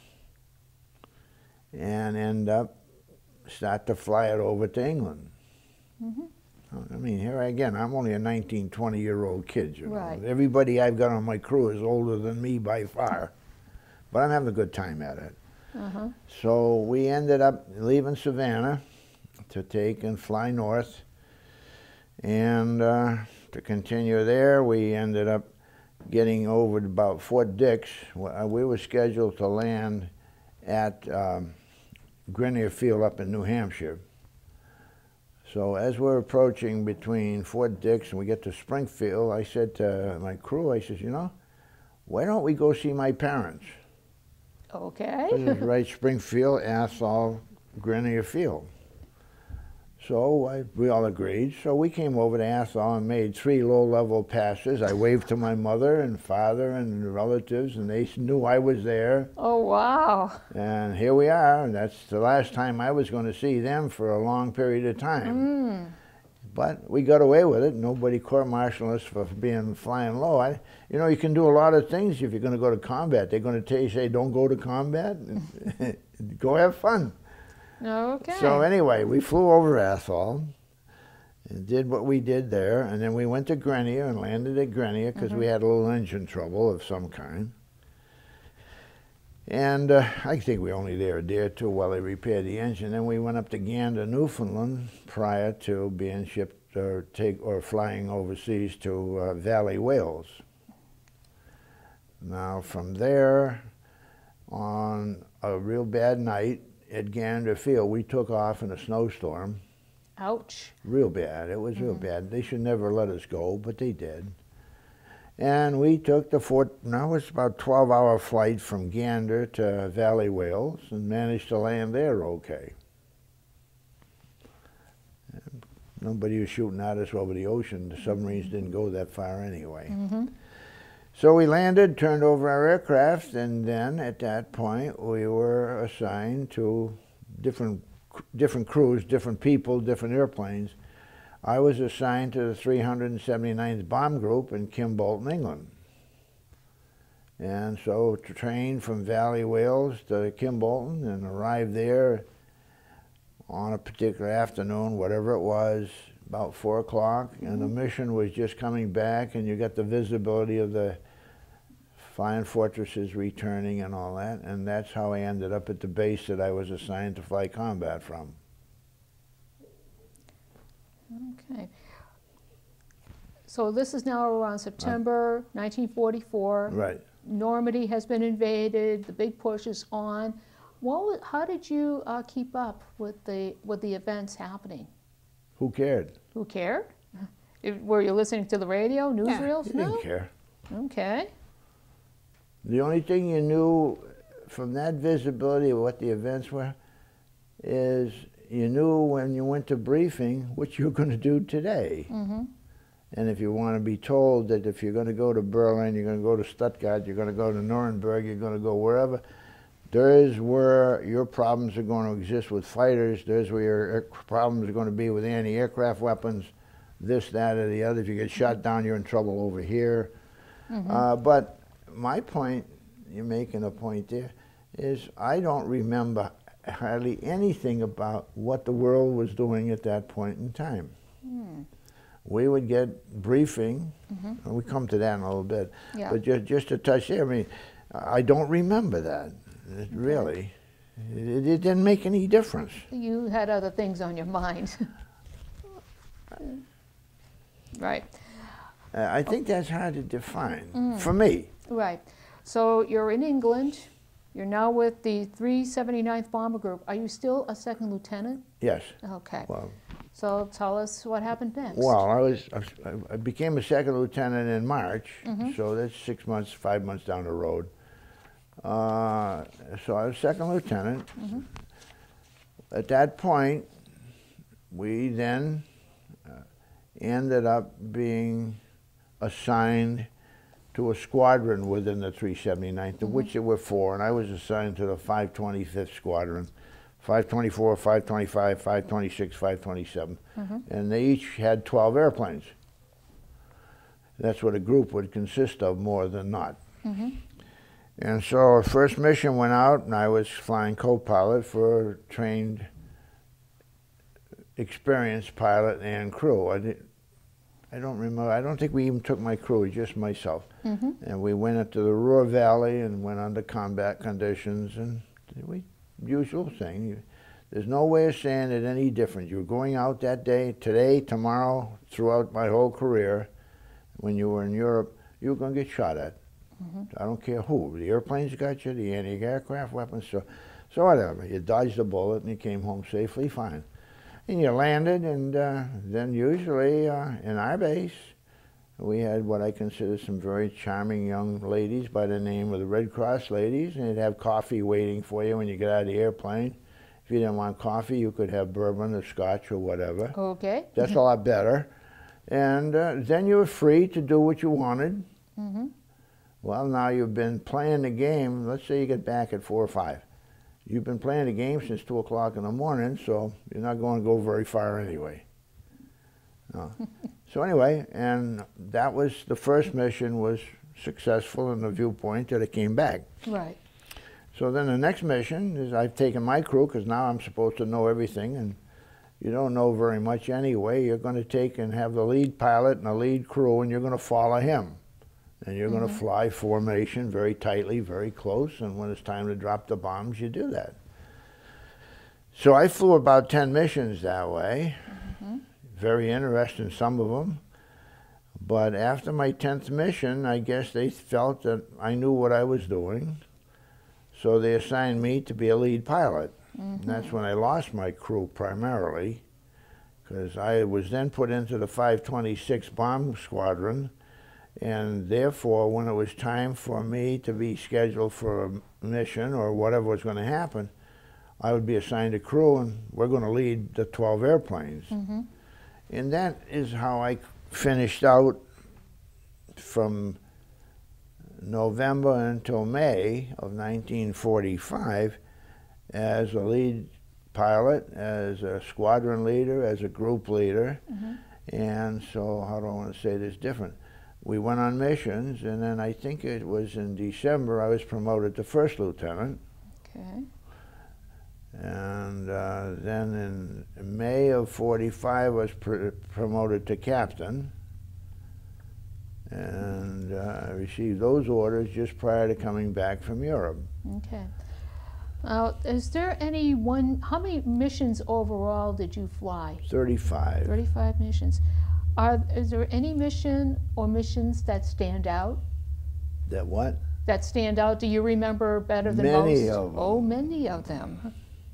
S2: and end up, start to fly it over to England. Mm-hmm. I mean, here again, I'm only a nineteen, twenty-year-old kid, you know.
S1: Right.
S2: Everybody I've got on my crew is older than me by far, but I'm having a good time at it. Uh-huh. So we ended up leaving Savannah to take and fly north, and uh, to continue there, we ended up getting over to about Fort Dix. We were scheduled to land at um, Grenier Field up in New Hampshire. So as we're approaching between Fort Dix and we get to Springfield, I said to my crew, I said, you know, why don't we go see my parents?
S1: Okay.
S2: This is right, Springfield, Athol, Grenier Field. So I, we all agreed. So we came over to Athol and made three low-level passes. I waved to my mother and father and relatives, and they knew I was there.
S1: Oh, wow.
S2: And here we are, and that's the last time I was going to see them for a long period of time. Mm. But we got away with it. Nobody court-martialed us for being flying low. I, you know, you can do a lot of things if you're going to go to combat. They're going to tell you, say, don't go to combat. Go have fun.
S1: Okay.
S2: So anyway, we flew over Athol and did what we did there, and then we went to Grenier and landed at Grenier because mm-hmm. we had a little engine trouble of some kind. And uh, I think we were only there a day or two while they repaired the engine. Then we went up to Gander, Newfoundland, prior to being shipped or take or flying overseas to uh, Valley, Wales. Now from there, on a real bad night at Gander Field, we took off in a snowstorm.
S1: Ouch. Real
S2: bad. It was mm-hmm. real bad. They should never let us go, but they did. And we took the Fort, now it's about a twelve hour flight from Gander to Valley, Wales, and managed to land there okay. And nobody was shooting at us over the ocean. The submarines didn't go that far anyway. Mm-hmm. So we landed, turned over our aircraft, and then at that point we were assigned to different, different crews, different people, different airplanes. I was assigned to the three hundred seventy-ninth Bomb Group in Kimbolton, England. And so to train from Valley, Wales to Kimbolton and arrived there on a particular afternoon, whatever it was, about four o'clock, mm-hmm. and the mission was just coming back, and you got the visibility of the flying fortresses returning and all that, and that's how I ended up at the base that I was assigned to fly combat from.
S1: Okay. So this is now around September nineteen forty-four.
S2: Right.
S1: Normandy has been invaded. The big push is on. What, wa- how did you uh, keep up with the, with the events happening?
S2: Who cared?
S1: Who cared? If- Were you listening to the radio, newsreels?
S2: You
S1: No?
S2: didn't care.
S1: Okay.
S2: The only thing you knew from that visibility of what the events were is you knew when you went to briefing what you were going to do today.
S1: Mm-hmm.
S2: And if you want to be told that if you're going to go to Berlin, you're going to go to Stuttgart, you're going to go to Nuremberg, you're going to go wherever, there's where your problems are going to exist with fighters, there's where your air- problems are going to be with anti-aircraft weapons, this, that, or the other. If you get shot down, you're in trouble over here.
S1: Mm-hmm.
S2: Uh, but my point, you're making a point there, is I don't remember hardly anything about what the world was doing at that point in time.
S1: Mm.
S2: We would get briefing,
S1: Mm-hmm.
S2: and we come to that in a little bit,
S1: Yeah.
S2: but just, just to touch there, I mean, I don't remember that, it, really. It, it didn't make any difference.
S1: You had other things on your mind. Right.
S2: Uh, I think that's hard to define,
S1: Mm.
S2: for me.
S1: Right. So you're in England. You're now with the three seventy-ninth Bomber Group. Are you still a second lieutenant?
S2: Yes.
S1: Okay.
S2: Well,
S1: So tell us what happened next.
S2: well, I was I, I became a second lieutenant in March,
S1: Mhm.
S2: so that's six months, five months down the road. Uh, so I was second lieutenant.
S1: Mhm.
S2: At that point, we then uh, ended up being assigned to a squadron within the three seventy-ninth, of
S1: Mhm.
S2: which there were four, and I was assigned to the five twenty-fifth Squadron. five twenty-four, five twenty-five, five twenty-six, five twenty-seven.
S1: Mhm.
S2: And they each had twelve airplanes. That's what a group would consist of, more than not.
S1: Mhm.
S2: And so our first mission went out, and I was flying co-pilot for a trained, experienced pilot and crew. I, did, I don't remember, I don't think we even took my crew, just myself.
S1: Mhm.
S2: And we went into the Ruhr Valley and went under combat conditions, and we, usual thing. You, there's no way of saying it any different. You were going out that day, today, tomorrow, throughout my whole career, when you were in Europe, you were going to get shot at.
S1: Mhm.
S2: I don't care who. The airplanes got you, the anti-aircraft weapons, so, so whatever. You dodged a bullet and you came home safely, fine. And you landed, and uh, then usually uh, in our base, we had what I consider some very charming young ladies by the name of the Red Cross ladies, and they'd have coffee waiting for you when you get out of the airplane. If you didn't want coffee, you could have bourbon or scotch or whatever.
S1: Okay.
S2: That's a lot better. And uh, then you were free to do what you wanted.
S1: Mhm.
S2: Well, now you've been playing the game. Let's say you get back at four or five. You've been playing the game since two o'clock in the morning, so you're not going to go very far anyway. No. So anyway, and that was the first mission was successful in the viewpoint that it came back.
S1: Right.
S2: So then the next mission is I've taken my crew, because now I'm supposed to know everything, and you don't know very much anyway. You're going to take and have the lead pilot and the lead crew, and you're going to follow him. And you're
S1: Mhm.
S2: going to fly formation very tightly, very close, and when it's time to drop the bombs, you do that. So I flew about ten missions that way.
S1: Mhm.
S2: Very interesting, some of them. But after my tenth mission, I guess they felt that I knew what I was doing. So they assigned me to be a lead pilot.
S1: Mhm.
S2: And that's when I lost my crew primarily, because I was then put into the five twenty-six Bomb Squadron. And therefore, when it was time for me to be scheduled for a mission or whatever was going to happen, I would be assigned a crew, and we're going to lead the twelve airplanes.
S1: Mhm.
S2: And that is how I finished out from November until May of nineteen forty-five as a lead pilot, as a squadron leader, as a group leader.
S1: Mhm.
S2: And so, how do I want to say this different? We went on missions, and then I think it was in December I was promoted to first lieutenant.
S1: Okay.
S2: And uh, then in May of forty-five, I was pr promoted to captain. And uh, I received those orders just prior to coming back from Europe.
S1: Okay. Now, is there any one, how many missions overall did you fly?
S2: thirty-five.
S1: thirty-five missions. Are, is there any mission or missions that stand out?
S2: That what?
S1: that stand out? Do you remember better than
S2: Many
S1: most?
S2: of them.
S1: Oh, many of them.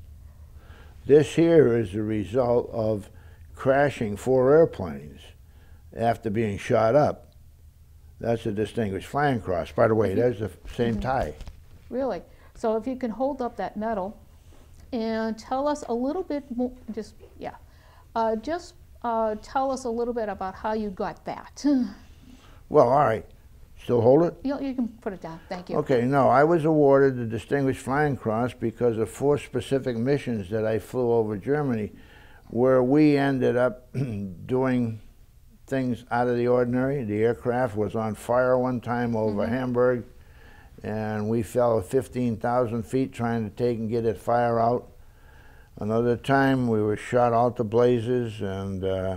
S2: This here is the result of crashing four airplanes after being shot up. That's a Distinguished Flying Cross. By the way, there's the same
S1: Mm-hmm.
S2: tie.
S1: Really? So if you can hold up that medal and tell us a little bit more, just, yeah, uh, just uh, tell us a little bit about how you got that.
S2: Well, all right. Still hold it?
S1: You, you can put it down, thank you.
S2: Okay, no, I was awarded the Distinguished Flying Cross because of four specific missions that I flew over Germany, where we ended up doing things out of the ordinary. The aircraft was on fire one time over
S1: Mm-hmm.
S2: Hamburg, and we fell fifteen thousand feet trying to take and get that fire out. Another time we were shot out to blazes, and uh,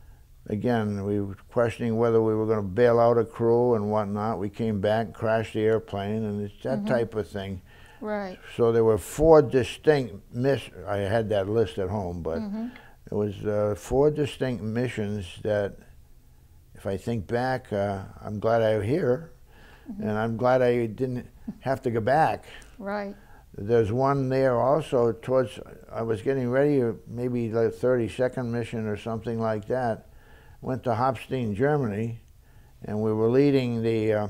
S2: again, we were questioning whether we were going to bail out a crew and whatnot. We came back, crashed the airplane, and it's that
S1: Mm-hmm.
S2: type of thing.
S1: Right.
S2: So there were four distinct miss. I had that list at home, but
S1: Mm-hmm.
S2: there was uh, four distinct missions that, if I think back, uh, I'm glad I'm here,
S1: Mm-hmm.
S2: and I'm glad I didn't have to go back.
S1: Right.
S2: There's one there also towards, I was getting ready, maybe like thirty-second mission or something like that. Went to Hopstein, Germany, and we were leading the uh,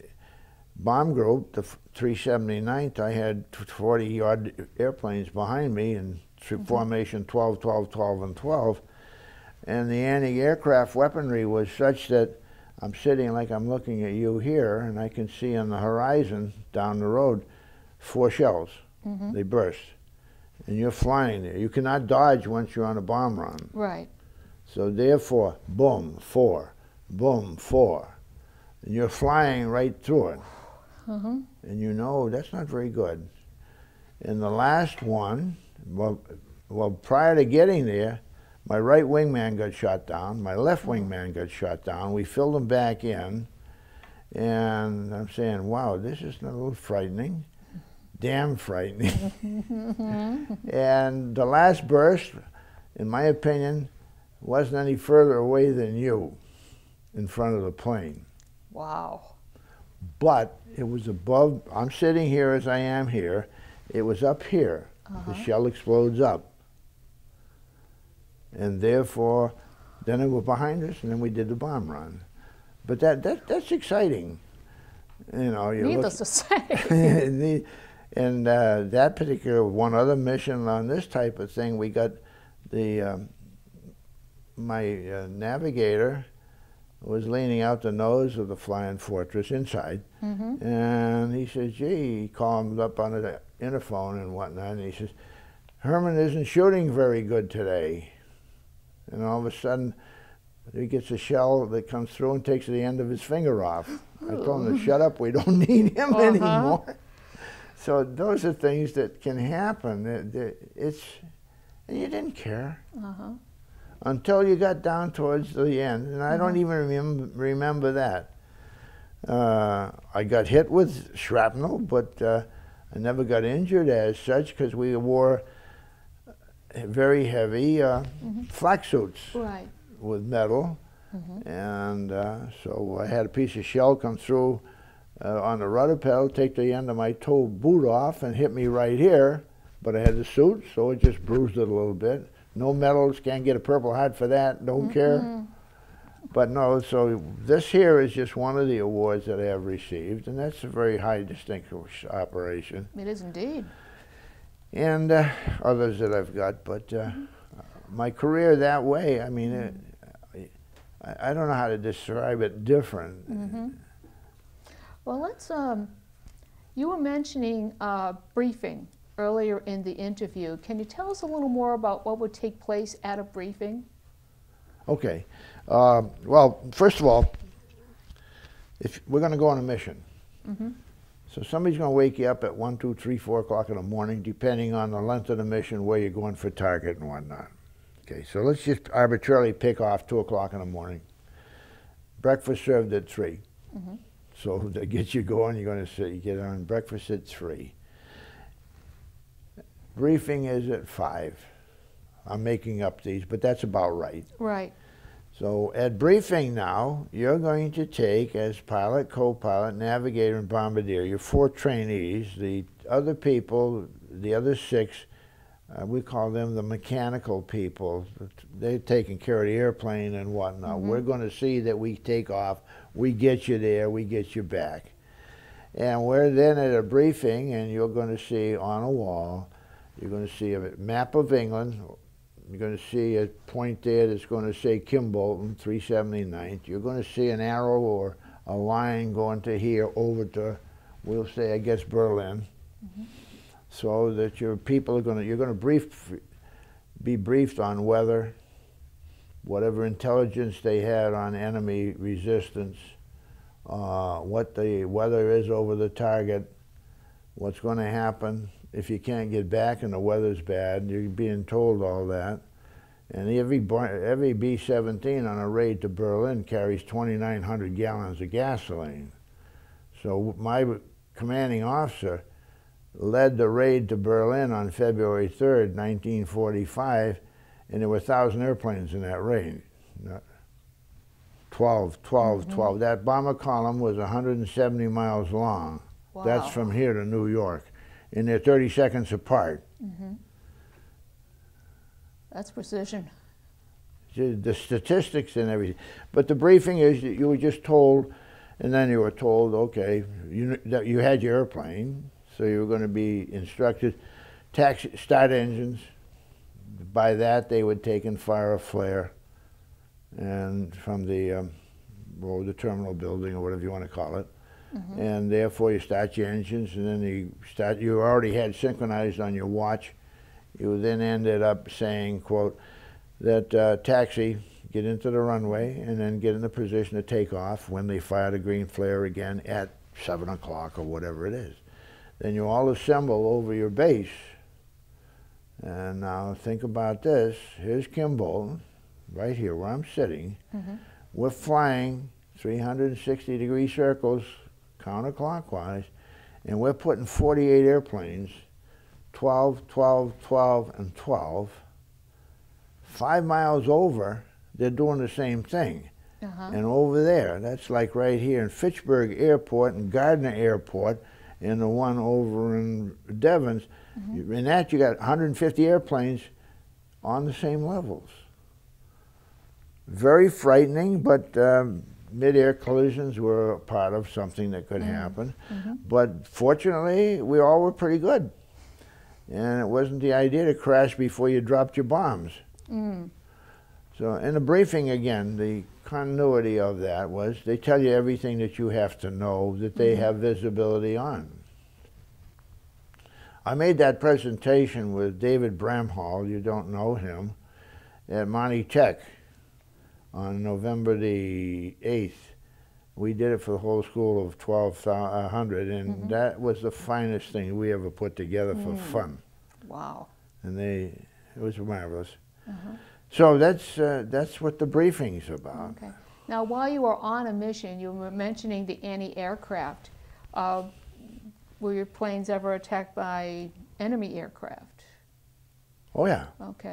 S2: bomb group, the three seventy-ninth. I had forty odd airplanes behind me in mm-hmm. formation twelve, twelve, twelve, and twelve. And the anti-aircraft weaponry was such that I'm sitting like I'm looking at you here, and I can see on the horizon down the road four shells.
S1: Mm-hmm.
S2: They burst. And you're flying there. You cannot dodge once you're on a bomb run.
S1: Right.
S2: So therefore, boom, four, boom, four. And you're flying right through it.
S1: Mm-hmm.
S2: And you know that's not very good. And the last one, well, well, prior to getting there, my right wingman got shot down, my left wingman got shot down. We filled them back in, and I'm saying, wow, this is a little frightening, damn frightening. And the last burst, in my opinion, wasn't any further away than you in front of the plane.
S1: Wow.
S2: But it was above, I'm sitting here as I am here, it was up here.
S1: Uh-huh.
S2: The shell explodes up. And therefore, then it was behind us, and then we did the bomb run. But that, that that's exciting. You know, you
S1: Needless
S2: look,
S1: to say.
S2: and uh, that particular one other mission on this type of thing, we got the, um, my uh, navigator was leaning out the nose of the Flying Fortress inside,
S1: Mm-hmm.
S2: and he says, gee, he called up on the interphone and whatnot, and he says, Herman isn't shooting very good today. And all of a sudden, he gets a shell that comes through and takes the end of his finger off. I told him to shut up, we don't need him
S1: Uh-huh.
S2: anymore. So those are things that can happen. It- it- It's, and you didn't care
S1: Uh-huh.
S2: until you got down towards the end, and I don't
S1: Mhm.
S2: even remember, remember that. Uh, I got hit with shrapnel, but uh, I never got injured as such because we wore very heavy uh,
S1: Mhm.
S2: flak suits
S1: Right.
S2: with metal,
S1: Mm-hmm.
S2: and uh, so I had a piece of shell come through uh, on the rudder pedal, take the end of my toe boot off, and hit me right here. But I had the suit, so it just bruised it a little bit. No medals, can't get a Purple Heart for that, don't
S1: Mm-hmm.
S2: care. But no, so this here is just one of the awards that I have received, and that's a very high distinguished operation.
S1: It is indeed.
S2: And uh, others that I've got, but uh,
S1: Mm-hmm.
S2: my career that way, I mean, it, I, I don't know how to describe it different.
S1: Mm-hmm. Well, let's, um, you were mentioning uh, briefing earlier in the interview. Can you tell us a little more about what would take place at a briefing?
S2: Okay. Uh, well, first of all, if we're going to go on a mission,
S1: Mm-hmm.
S2: so somebody's going to wake you up at one, two, three, four o'clock in the morning, depending on the length of the mission, where you're going for target and whatnot. Okay, so let's just arbitrarily pick off two o'clock in the morning. Breakfast served at three.
S1: Mm-hmm.
S2: So to get you going, you're going to sit, you get on breakfast at three. Briefing is at five. I'm making up these, but that's about right.
S1: Right.
S2: So at briefing now, you're going to take as pilot, co-pilot, navigator, and bombardier, your four trainees. The other people, the other six, uh, we call them the mechanical people. They're taking care of the airplane and whatnot. Mm-hmm. We're going to see that we take off, we get you there, we get you back. And we're then at a briefing, and you're going to see on a wall, you're going to see a map of England. You're going to see a point there that's going to say Kimbolton, three seventy-ninth. You're going to see an arrow or a line going to here over to, we'll say, I guess, Berlin. Mm-hmm. So that your people are going to, you're going to brief, be briefed on weather, whatever intelligence they had on enemy resistance, uh, what the weather is over the target, what's going to happen if you can't get back and the weather's bad. You're being told all that. And every, every B seventeen on a raid to Berlin carries twenty-nine hundred gallons of gasoline. So my commanding officer led the raid to Berlin on February third, nineteen forty-five, and there were one thousand airplanes in that raid. twelve, twelve, mm-hmm. twelve. That bomber column was one hundred seventy miles long. Wow. That's from here to New York. And they're thirty seconds apart. Mm-hmm.
S1: That's precision.
S2: The statistics and everything. But the briefing is that you were just told, and then you were told, okay, you, that you had your airplane, so you were going to be instructed, taxi, start engines. By that, they would take and fire a flare, and from the, um, well, the terminal building or whatever you want to call it. Mm-hmm. And therefore you start your engines, and then you start, you already had synchronized on your watch. You then ended up saying, quote, that uh, taxi, get into the runway, and then get in the position to take off when they fire the green flare again at seven o'clock or whatever it is. Then you all assemble over your base. And now think about this. Here's Kimbolton, right here where I'm sitting. Mm-hmm. We're flying three hundred sixty degree circles counterclockwise, and we're putting forty-eight airplanes, twelve, twelve, twelve, and twelve. Five miles over, they're doing the same thing. Uh-huh. And over there, that's like right here in Fitchburg Airport and Gardner Airport, and the one over in Devons. Mm-hmm. In that, you got one hundred fifty airplanes on the same levels. Very frightening, but um, mid-air collisions were a part of something that could mm-hmm. happen. Mm-hmm. But fortunately, we all were pretty good. And it wasn't the idea to crash before you dropped your bombs. Mm. So in the briefing, again, the continuity of that was they tell you everything that you have to know that they mm-hmm. have visibility on. I made that presentation with David Bramhall, you don't know him, at Natick on November the eighth. We did it for the whole school of twelve hundred, and mm-hmm. that was the finest thing we ever put together for mm. fun.
S1: Wow.
S2: And they, it was marvelous. Uh-huh. So that's, uh, that's what the briefing's about.
S1: Okay. Now, while you were on a mission, you were mentioning the anti-aircraft. Uh, were your planes ever attacked by enemy aircraft?
S2: Oh, yeah.
S1: Okay.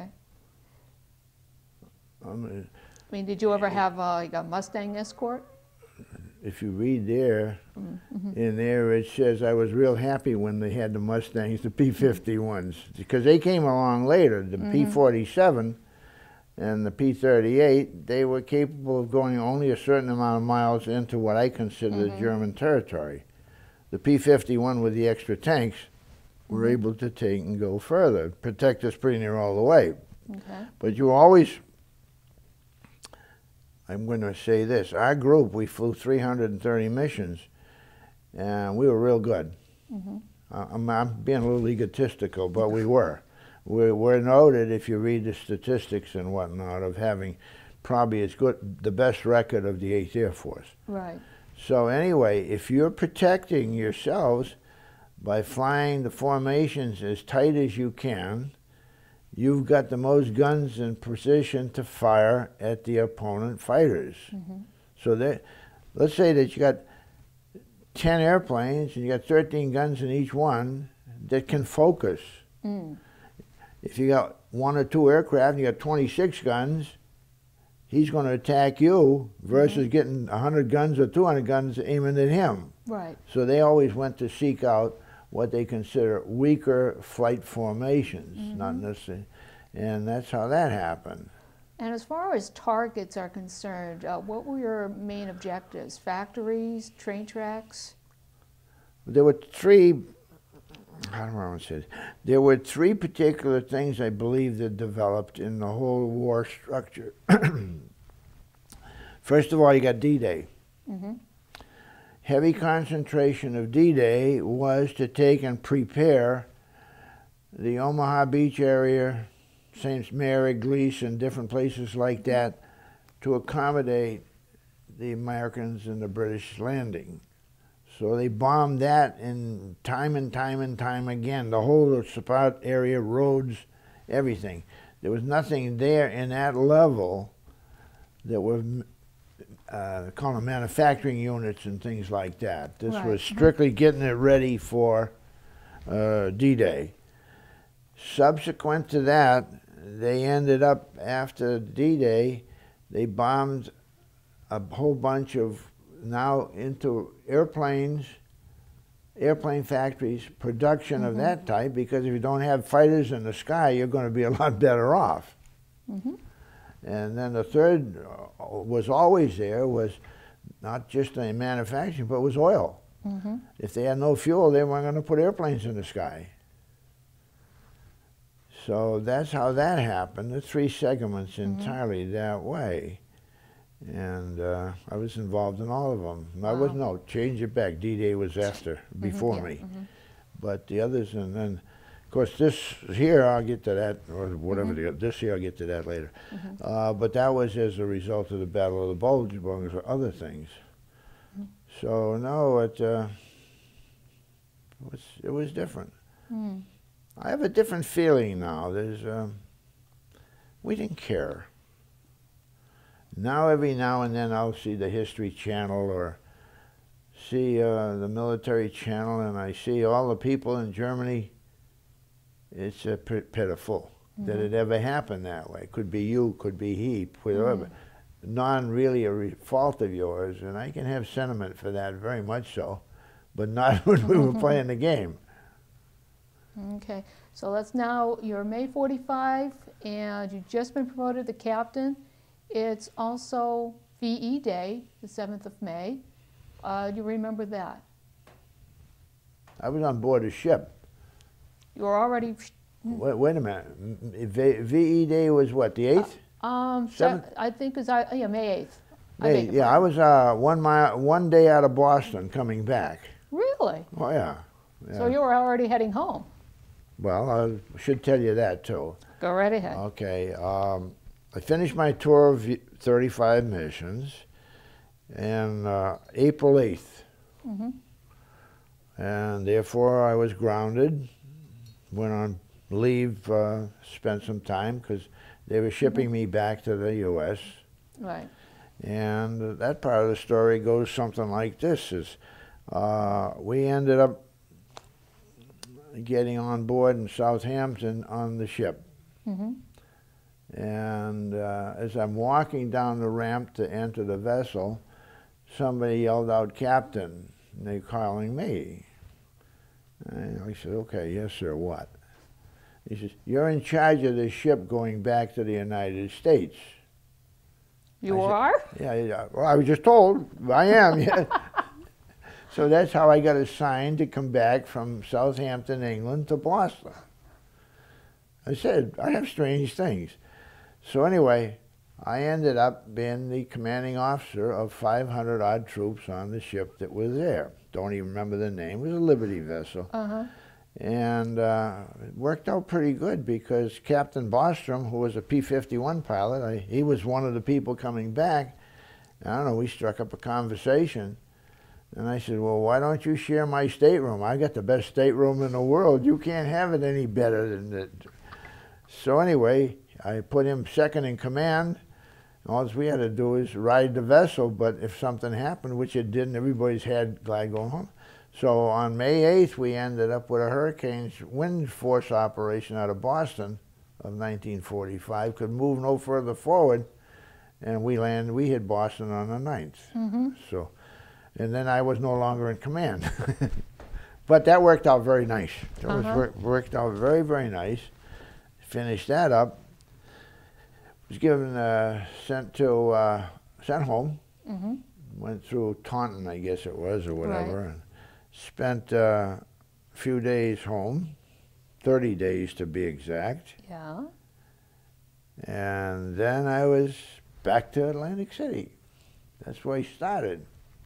S2: Um,
S1: I mean, did you ever have uh, like a Mustang escort?
S2: If you read there, mm-hmm. in there it says I was real happy when they had the Mustangs, the P fifty-ones, because they came along later. The mm-hmm. P forty-seven and the P thirty-eight, they were capable of going only a certain amount of miles into what I consider mm-hmm. German territory. The P fifty-one with the extra tanks were mm-hmm. able to take and go further, protect us pretty near all the way. Okay. But you always, I'm going to say this, our group, we flew three hundred thirty missions, and we were real good. Mm-hmm. uh, I'm, I'm being a little egotistical, but we were. We're, we're noted, if you read the statistics and whatnot, of having probably as good, the best record of the eighth Air Force.
S1: Right.
S2: So anyway, if you're protecting yourselves by flying the formations as tight as you can, you've got the most guns in position to fire at the opponent fighters. Mm-hmm. So that, let's say that you got ten airplanes and you got thirteen guns in each one that can focus. Mm. If you got one or two aircraft and you got twenty-six guns, he's going to attack you versus mm-hmm. getting a hundred guns or two hundred guns aiming at him.
S1: Right.
S2: So they always went to seek out what they consider weaker flight formations, mm-hmm. not necessarily, and that's how that happened.
S1: And as far as targets are concerned, uh, what were your main objectives? Factories, train tracks?
S2: There were three, I don't want to say this. There were three particular things I believe that developed in the whole war structure. First of all, you got D-Day. Mm-hmm. Heavy concentration of D-Day was to take and prepare the Omaha Beach area, Saint Mary, Gleason, different places like that, to accommodate the Americans and the British landing. So they bombed that in time and time and time again, the whole Sapot area, roads, everything. There was nothing there in that level that were uh, call them manufacturing units and things like that. This right. was strictly getting it ready for uh, D-Day. Subsequent to that, they ended up, after D-Day, they bombed a whole bunch of, now into airplanes, airplane factories, production mm-hmm. of that type, because if you don't have fighters in the sky, you're going to be a lot better off. Mm-hmm. And then the third uh, was always there, was not just the manufacturing, but was oil. Mm-hmm. If they had no fuel, they weren't going to put airplanes in the sky. So that's how that happened, the three segments mm-hmm. entirely that way. And uh, I was involved in all of them. Wow. I was, no, change it back. D-Day was after, before mm-hmm, yeah, me. Mm-hmm. But the others, and then, of course, this here, I'll get to that, or whatever, mm-hmm. the, this here, I'll get to that later. Mm-hmm. uh, but that was as a result of the Battle of the Bulge, among other things. Mm-hmm. So, no, it, uh, it, was, it was different. Mm. I have a different feeling now. There's, um, we didn't care. Now every now and then I'll see the History Channel or see uh, the Military Channel, and I see all the people in Germany. It's uh, pitiful mm-hmm. that it ever happened that way. Could be you, could be he, whatever. Mm-hmm. Non really a re fault of yours, and I can have sentiment for that, very much so, but not when we were playing the game.
S1: Okay, so that's now, you're May forty-five, and you've just been promoted to captain. It's also V E Day, the seventh of May. Uh, do you remember that?
S2: I was on board a ship.
S1: You were already...
S2: Wait, wait a minute. V E Day was what, the eighth?
S1: Uh, um, so I think it was, uh, yeah, May eighth.
S2: May, I yeah, I was uh, one, mile, one day out of Boston coming back.
S1: Really?
S2: Oh, yeah. yeah.
S1: So you were already heading home?
S2: Well, I should tell you that, too.
S1: Go right ahead.
S2: Okay. Um, I finished my tour of thirty-five missions on uh, April eighth. Mm-hmm. And therefore I was grounded, went on leave, uh, spent some time, because they were shipping mm-hmm. me back to the U S Right. And that part of the story goes something like this, is uh, we ended up getting on board in Southampton on the ship. Mm-hmm. And uh, as I'm walking down the ramp to enter the vessel, somebody yelled out, "Captain," and they're calling me. And I said, "Okay, yes, sir, what?" He says, "You're in charge of the ship going back to the United States."
S1: You
S2: I
S1: are?
S2: Said, yeah, yeah, well, I was just told. I am, yeah. So that's how I got assigned to come back from Southampton, England, to Boston. I said, I have strange things. So anyway, I ended up being the commanding officer of five hundred odd troops on the ship that was there. Don't even remember the name. It was a Liberty vessel. Uh-huh. And uh, it worked out pretty good, because Captain Bostrom, who was a P fifty-one pilot, I, he was one of the people coming back. I don't know, we struck up a conversation. And I said, "Well, why don't you share my stateroom? I got the best stateroom in the world. You can't have it any better than that." So anyway, I put him second in command. All we had to do is ride the vessel, but if something happened, which it didn't, everybody's had glad going home. So on May eighth, we ended up with a hurricane wind force operation out of Boston of nineteen forty-five, could move no further forward, and we landed, we hit Boston on the ninth.
S1: Mm-hmm.
S2: So, and then I was no longer in command. But that worked out very nice. That
S1: Uh-huh.
S2: was wor worked out very, very nice. Finished that up. Was given, uh, sent to, uh, sent home.
S1: Mm-hmm.
S2: Went through Taunton, I guess it was, or whatever,
S1: Right.
S2: and spent uh, a few days home, thirty days to be exact.
S1: Yeah.
S2: And then I was back to Atlantic City. That's where I started.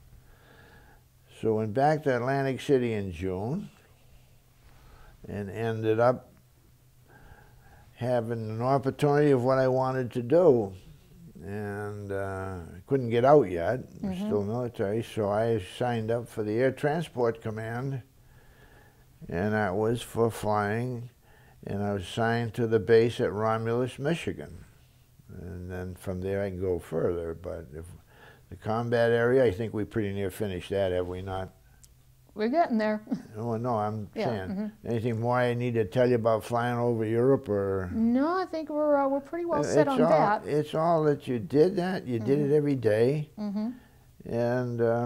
S2: So went back to Atlantic City in June and ended up having an opportunity of what I wanted to do. And uh, couldn't get out yet, was
S1: Mm-hmm.
S2: still military, so I signed up for the Air Transport Command, and that was for flying, and I was assigned to the base at Romulus, Michigan. And then from there I can go further, but if the combat area, I think we pretty near finished that, have we not?
S1: We're getting there.
S2: Oh, no, I'm
S1: Yeah,
S2: saying.
S1: mhm.
S2: Anything more I need to tell you about flying over Europe, or?
S1: No, I think we're uh, we're pretty well set
S2: it's
S1: on
S2: all,
S1: that.
S2: It's all that you did that, you did it every day,
S1: Mm-hmm.
S2: and uh,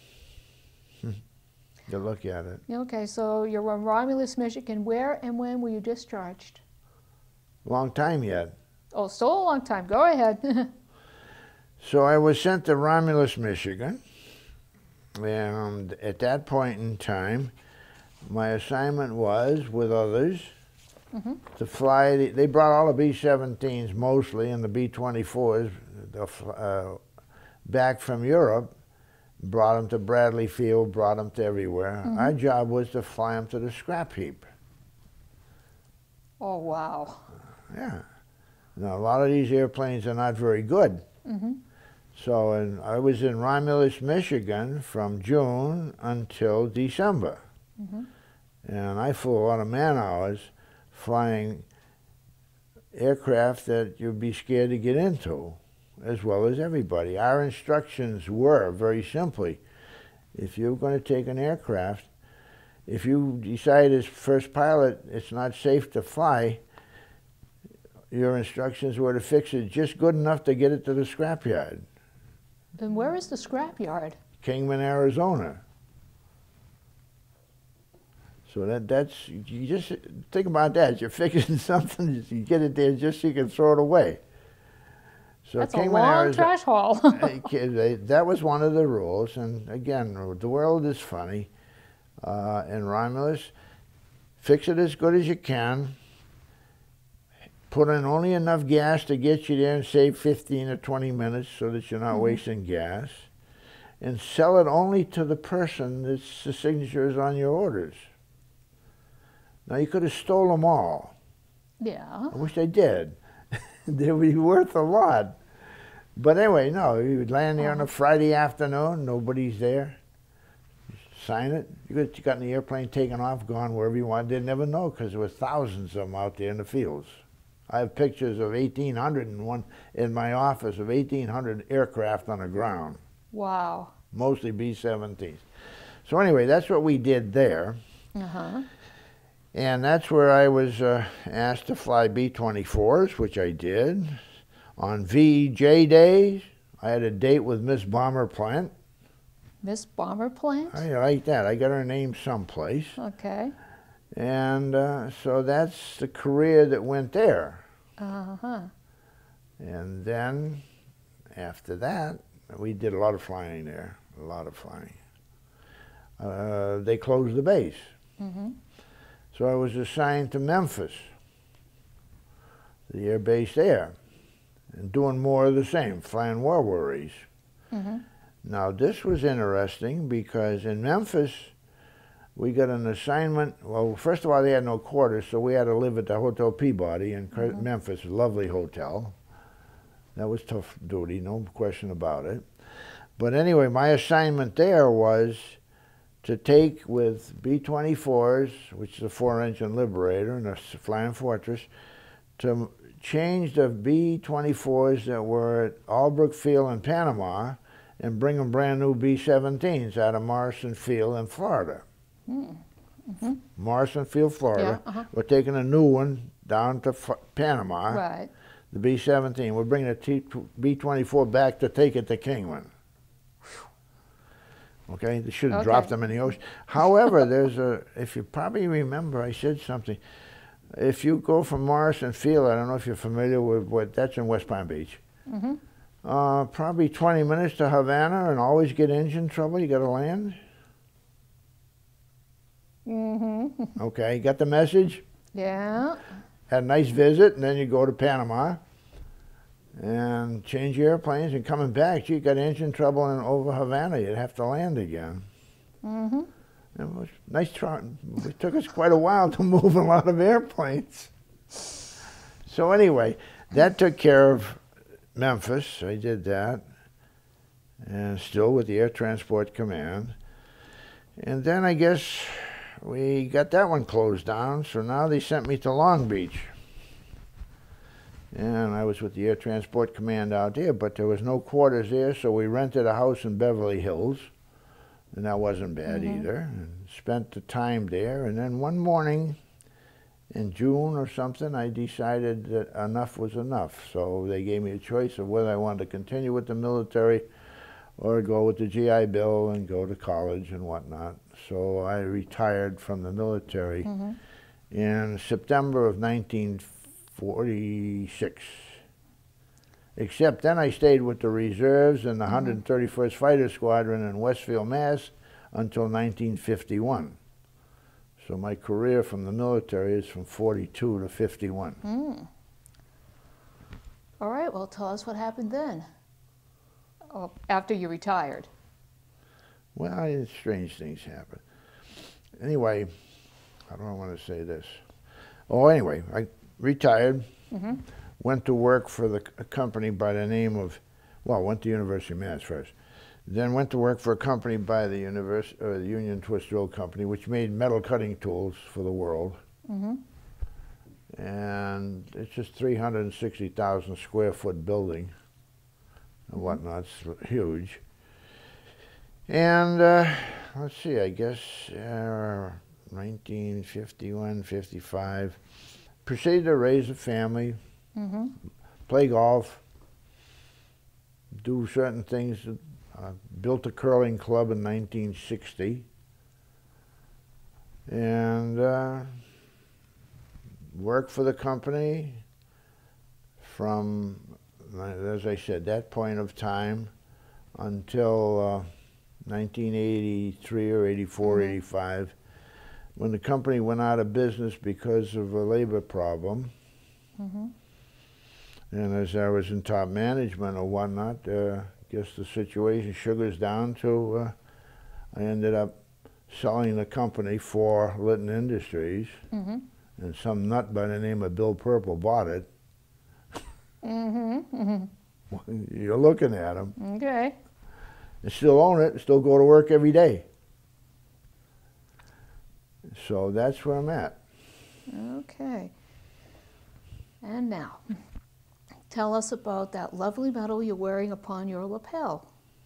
S2: you look at it.
S1: Okay, so you're in Romulus, Michigan. Where and when were you discharged?
S2: Long time yet.
S1: Oh, still a long time. Go ahead.
S2: So I was sent to Romulus, Michigan, and at that point in time, my assignment was, with others,
S1: Mm-hmm.
S2: to fly. The, they brought all the B seventeens mostly, and the B twenty-fours the, uh, back from Europe, brought them to Bradley Field, brought them to everywhere.
S1: Mm-hmm.
S2: Our job was to fly them to the scrap heap.
S1: Oh, wow.
S2: Yeah. Now, a lot of these airplanes are not very good.
S1: Mm-hmm.
S2: So and I was in Romulus, Michigan from June until December.
S1: Mm-hmm.
S2: And I flew a lot of man hours flying aircraft that you'd be scared to get into, as well as everybody. Our instructions were, very simply, if you're going to take an aircraft, if you decide as first pilot it's not safe to fly, your instructions were to fix it just good enough to get it to the scrapyard.
S1: And where is the scrapyard?
S2: Kingman, Arizona. So that that's, you just think about that. You're fixing something, you get it there just so you can throw it away. So
S1: That's
S2: Kingman,
S1: a long
S2: Arizona,
S1: trash haul.
S2: that was one of the rules. And again, the world is funny. Uh, in Romulus, fix it as good as you can. Put in only enough gas to get you there and save fifteen or twenty minutes so that you're not mm-hmm. wasting gas. And sell it only to the person that's the signature is on your orders. Now, you could have stole them all.
S1: Yeah.
S2: I wish I did. They would be worth a lot. But anyway, no, you would land there on a Friday afternoon, nobody's there. Sign it. You got, you got in the airplane, taken off, gone wherever you wanted. They'd never know because there were thousands of them out there in the fields. I have pictures of eighteen hundred and one in my office of eighteen hundred aircraft on the ground.
S1: Wow.
S2: Mostly B seventeens. So anyway, that's what we did there.
S1: Uh-huh.
S2: And that's where I was uh, asked to fly B twenty-fours, which I did. On V J days, I had a date with Miss Bomber Plant.
S1: Miss Bomber Plant?
S2: I like that. I got her name someplace.
S1: Okay.
S2: And uh, so that's the career that went there.
S1: Uh-huh.
S2: And then after that, we did a lot of flying there, a lot of flying. Uh, they closed the base.
S1: Mm-hmm.
S2: So I was assigned to Memphis, the air base there, and doing more of the same, flying war worries.
S1: Mm-hmm.
S2: Now this was interesting because in Memphis, we got an assignment. Well, first of all, they had no quarters, so we had to live at the Hotel Peabody in mm-hmm. Memphis, a lovely hotel. That was tough duty, no question about it. But anyway, my assignment there was to take with B twenty-fours, which is a four-engine Liberator and a Flying Fortress, to change the B twenty-fours that were at Albrook Field in Panama and bring them brand new B seventeens out of Morrison Field in Florida. Mm-hmm. Morrison Field, Florida.
S1: Yeah, uh-huh.
S2: We're taking a new one down to F Panama.
S1: Right.
S2: the B seventeen. We're bringing the B twenty-four back to take it to Kingman. Okay, they should have
S1: Okay.
S2: dropped them in the ocean. However, there's a, if you probably remember, I said something. If you go from Morrison Field, I don't know if you're familiar with what, that's in West Palm Beach.
S1: Mm-hmm.
S2: Uh, probably twenty minutes to Havana and always get engine trouble, you got to land.
S1: Mm-hmm.
S2: Okay, got the message?
S1: Yeah.
S2: Had a nice visit, and then you go to Panama and change your airplanes, and coming back, gee, you got engine trouble in over Havana, you'd have to land again.
S1: Mm-hmm.
S2: It was nice try. It took us quite a while to move a lot of airplanes. So anyway, that took care of Memphis. I did that, and still with the Air Transport Command. And then I guess we got that one closed down, so now they sent me to Long Beach. And I was with the Air Transport Command out there, but there was no quarters there, so we rented a house in Beverly Hills, and that wasn't bad mm-hmm. either, and spent the time there. And then one morning in June or something, I decided that enough was enough. So they gave me a choice of whether I wanted to continue with the military or go with the G I Bill and go to college and whatnot. So I retired from the military mm-hmm. in September of nineteen forty-six. Except then I stayed with the reserves in the mm-hmm. one hundred thirty-first Fighter Squadron in Westfield, Mass until nineteen fifty-one. So my career from the military is from forty-two to fifty-one.
S1: Mm. All right, well, tell us what happened then, oh, after you retired.
S2: Well, strange things happen. Anyway, I don't want to say this. Oh, anyway, I retired, mm-hmm. went to work for the, a company by the name of, well, went to University of Mass first. Then went to work for a company by the, Univers or the Union Twist Drill Company, which made metal cutting tools for the world. Mm-hmm. And it's just three hundred sixty thousand square foot building and whatnot. It's huge. And uh, let's see, I guess uh, nineteen fifty-one, fifty-five, proceeded to raise a family, mm-hmm. play golf, do certain things. Uh, built a curling club in nineteen sixty, and uh, worked for the company from, as I said, that point of time until uh, nineteen eighty-three or eighty-four, mm-hmm. eighty-five, when the company went out of business because of a labor problem. Mm-hmm. And as I was in top management or whatnot, uh, guess the situation sugars down to, uh, I ended up selling the company for Litton Industries, mm-hmm. and some nut by the name of Bill Purple bought it. Mm-hmm. Mm-hmm. You're looking at him.
S1: Okay.
S2: I still own it, still go to work every day. So that's where I'm at.
S1: Okay. And now, tell us about that lovely medal you're wearing upon your lapel.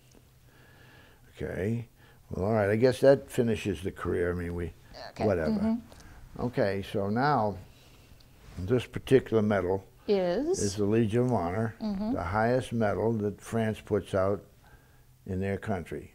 S2: Okay. Well, all right. I guess that finishes the career. I mean, we, okay. whatever. Mm-hmm. Okay. So now, this particular medal
S1: is,
S2: is the Legion of Honor, mm-hmm. the highest medal that France puts out in their country.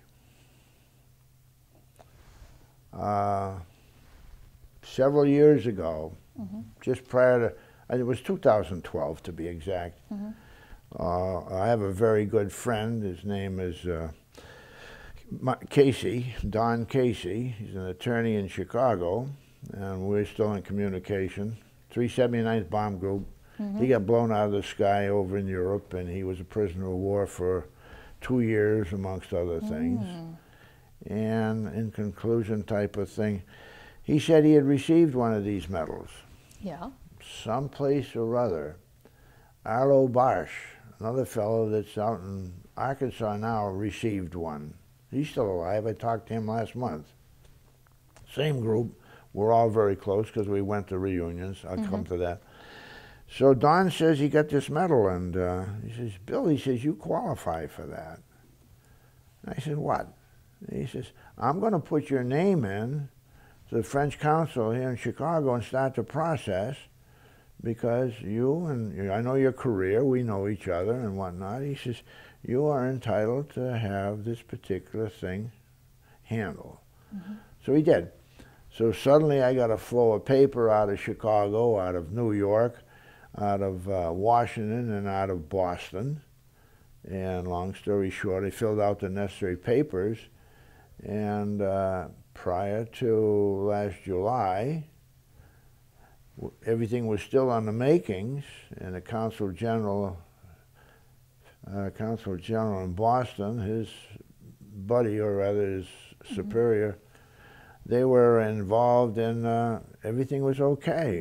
S2: Uh, several years ago, mm-hmm. just prior to, it was two thousand twelve to be exact. Mm-hmm. uh, I have a very good friend. His name is uh, Casey, Don Casey. He's an attorney in Chicago, and we're still in communication. three seventy-ninth Bomb Group. Mm-hmm. He got blown out of the sky over in Europe, and he was a prisoner of war for two years, amongst other things. Mm. And in conclusion type of thing, he said he had received one of these medals.
S1: Yeah. Someplace
S2: or other. Arlo Barsh, another fellow that's out in Arkansas now, received one. He's still alive. I talked to him last month. Same group. We're all very close because we went to reunions. I'll mm-hmm. come to that. So Don says he got this medal, and uh, he says, Bill, he says, you qualify for that. And I said, what? And he says, I'm going to put your name in to the French Consul here in Chicago and start the process because you and, I know your career, we know each other and whatnot. He says, you are entitled to have this particular thing handled. Mm-hmm. So he did. So suddenly I got a flow of paper out of Chicago, out of New York, out of uh, Washington, and out of Boston. And long story short, I filled out the necessary papers, and uh, prior to last July, everything was still on the makings, and the Consul General, uh, Consul General in Boston, his buddy, or rather his mm-hmm. superior, they were involved in, uh, everything was okay.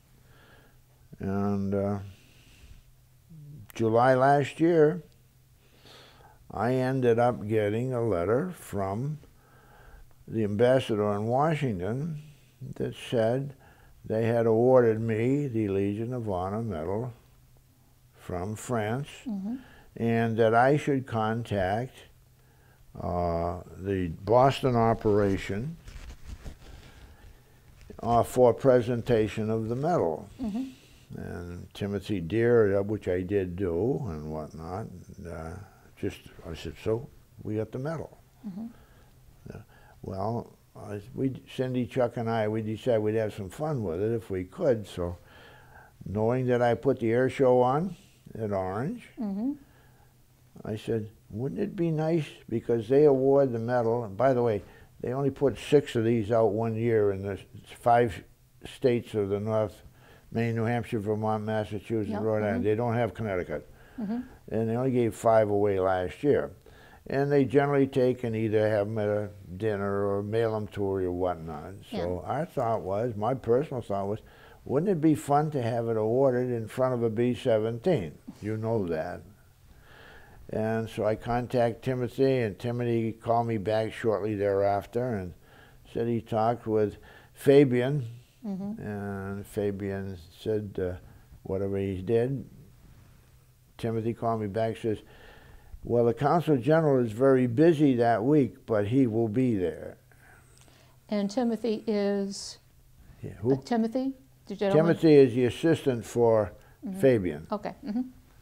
S2: And uh, July last year, I ended up getting a letter from the ambassador in Washington that said they had awarded me the Legion of Honor Medal from France, mm-hmm. and that I should contact uh, the Boston operation uh, for presentation of the medal. Mm-hmm. And Timothy Deere, which I did do and whatnot, uh, just, I said, so we got the medal. Mm-hmm. uh, well, uh, we, Cindy, Chuck, and I, we decided we'd have some fun with it if we could. So, knowing that I put the air show on at Orange, mm-hmm. I said, wouldn't it be nice, because they award the medal, and by the way, they only put six of these out one year in the five states of the North, Maine, New Hampshire, Vermont, Massachusetts, yep. Rhode Island. Mm-hmm. They don't have Connecticut. Mm-hmm. And they only gave five away last year. And they generally take and either have them at a dinner or mail them to her or whatnot. So yeah. Our thought was, my personal thought was, wouldn't it be fun to have it awarded in front of a B seventeen? You know that. And so I contacted Timothy, and Timothy called me back shortly thereafter and said he talked with Fabian, mm-hmm. and Fabian said uh, whatever he did. Timothy called me back and says, well, the Consul General is very busy that week, but he will be there. And
S1: Timothy is?
S2: Yeah, who?
S1: Uh, Timothy? The gentleman?
S2: Timothy is the assistant for mm-hmm. Fabian.
S1: Okay. Mm-hmm.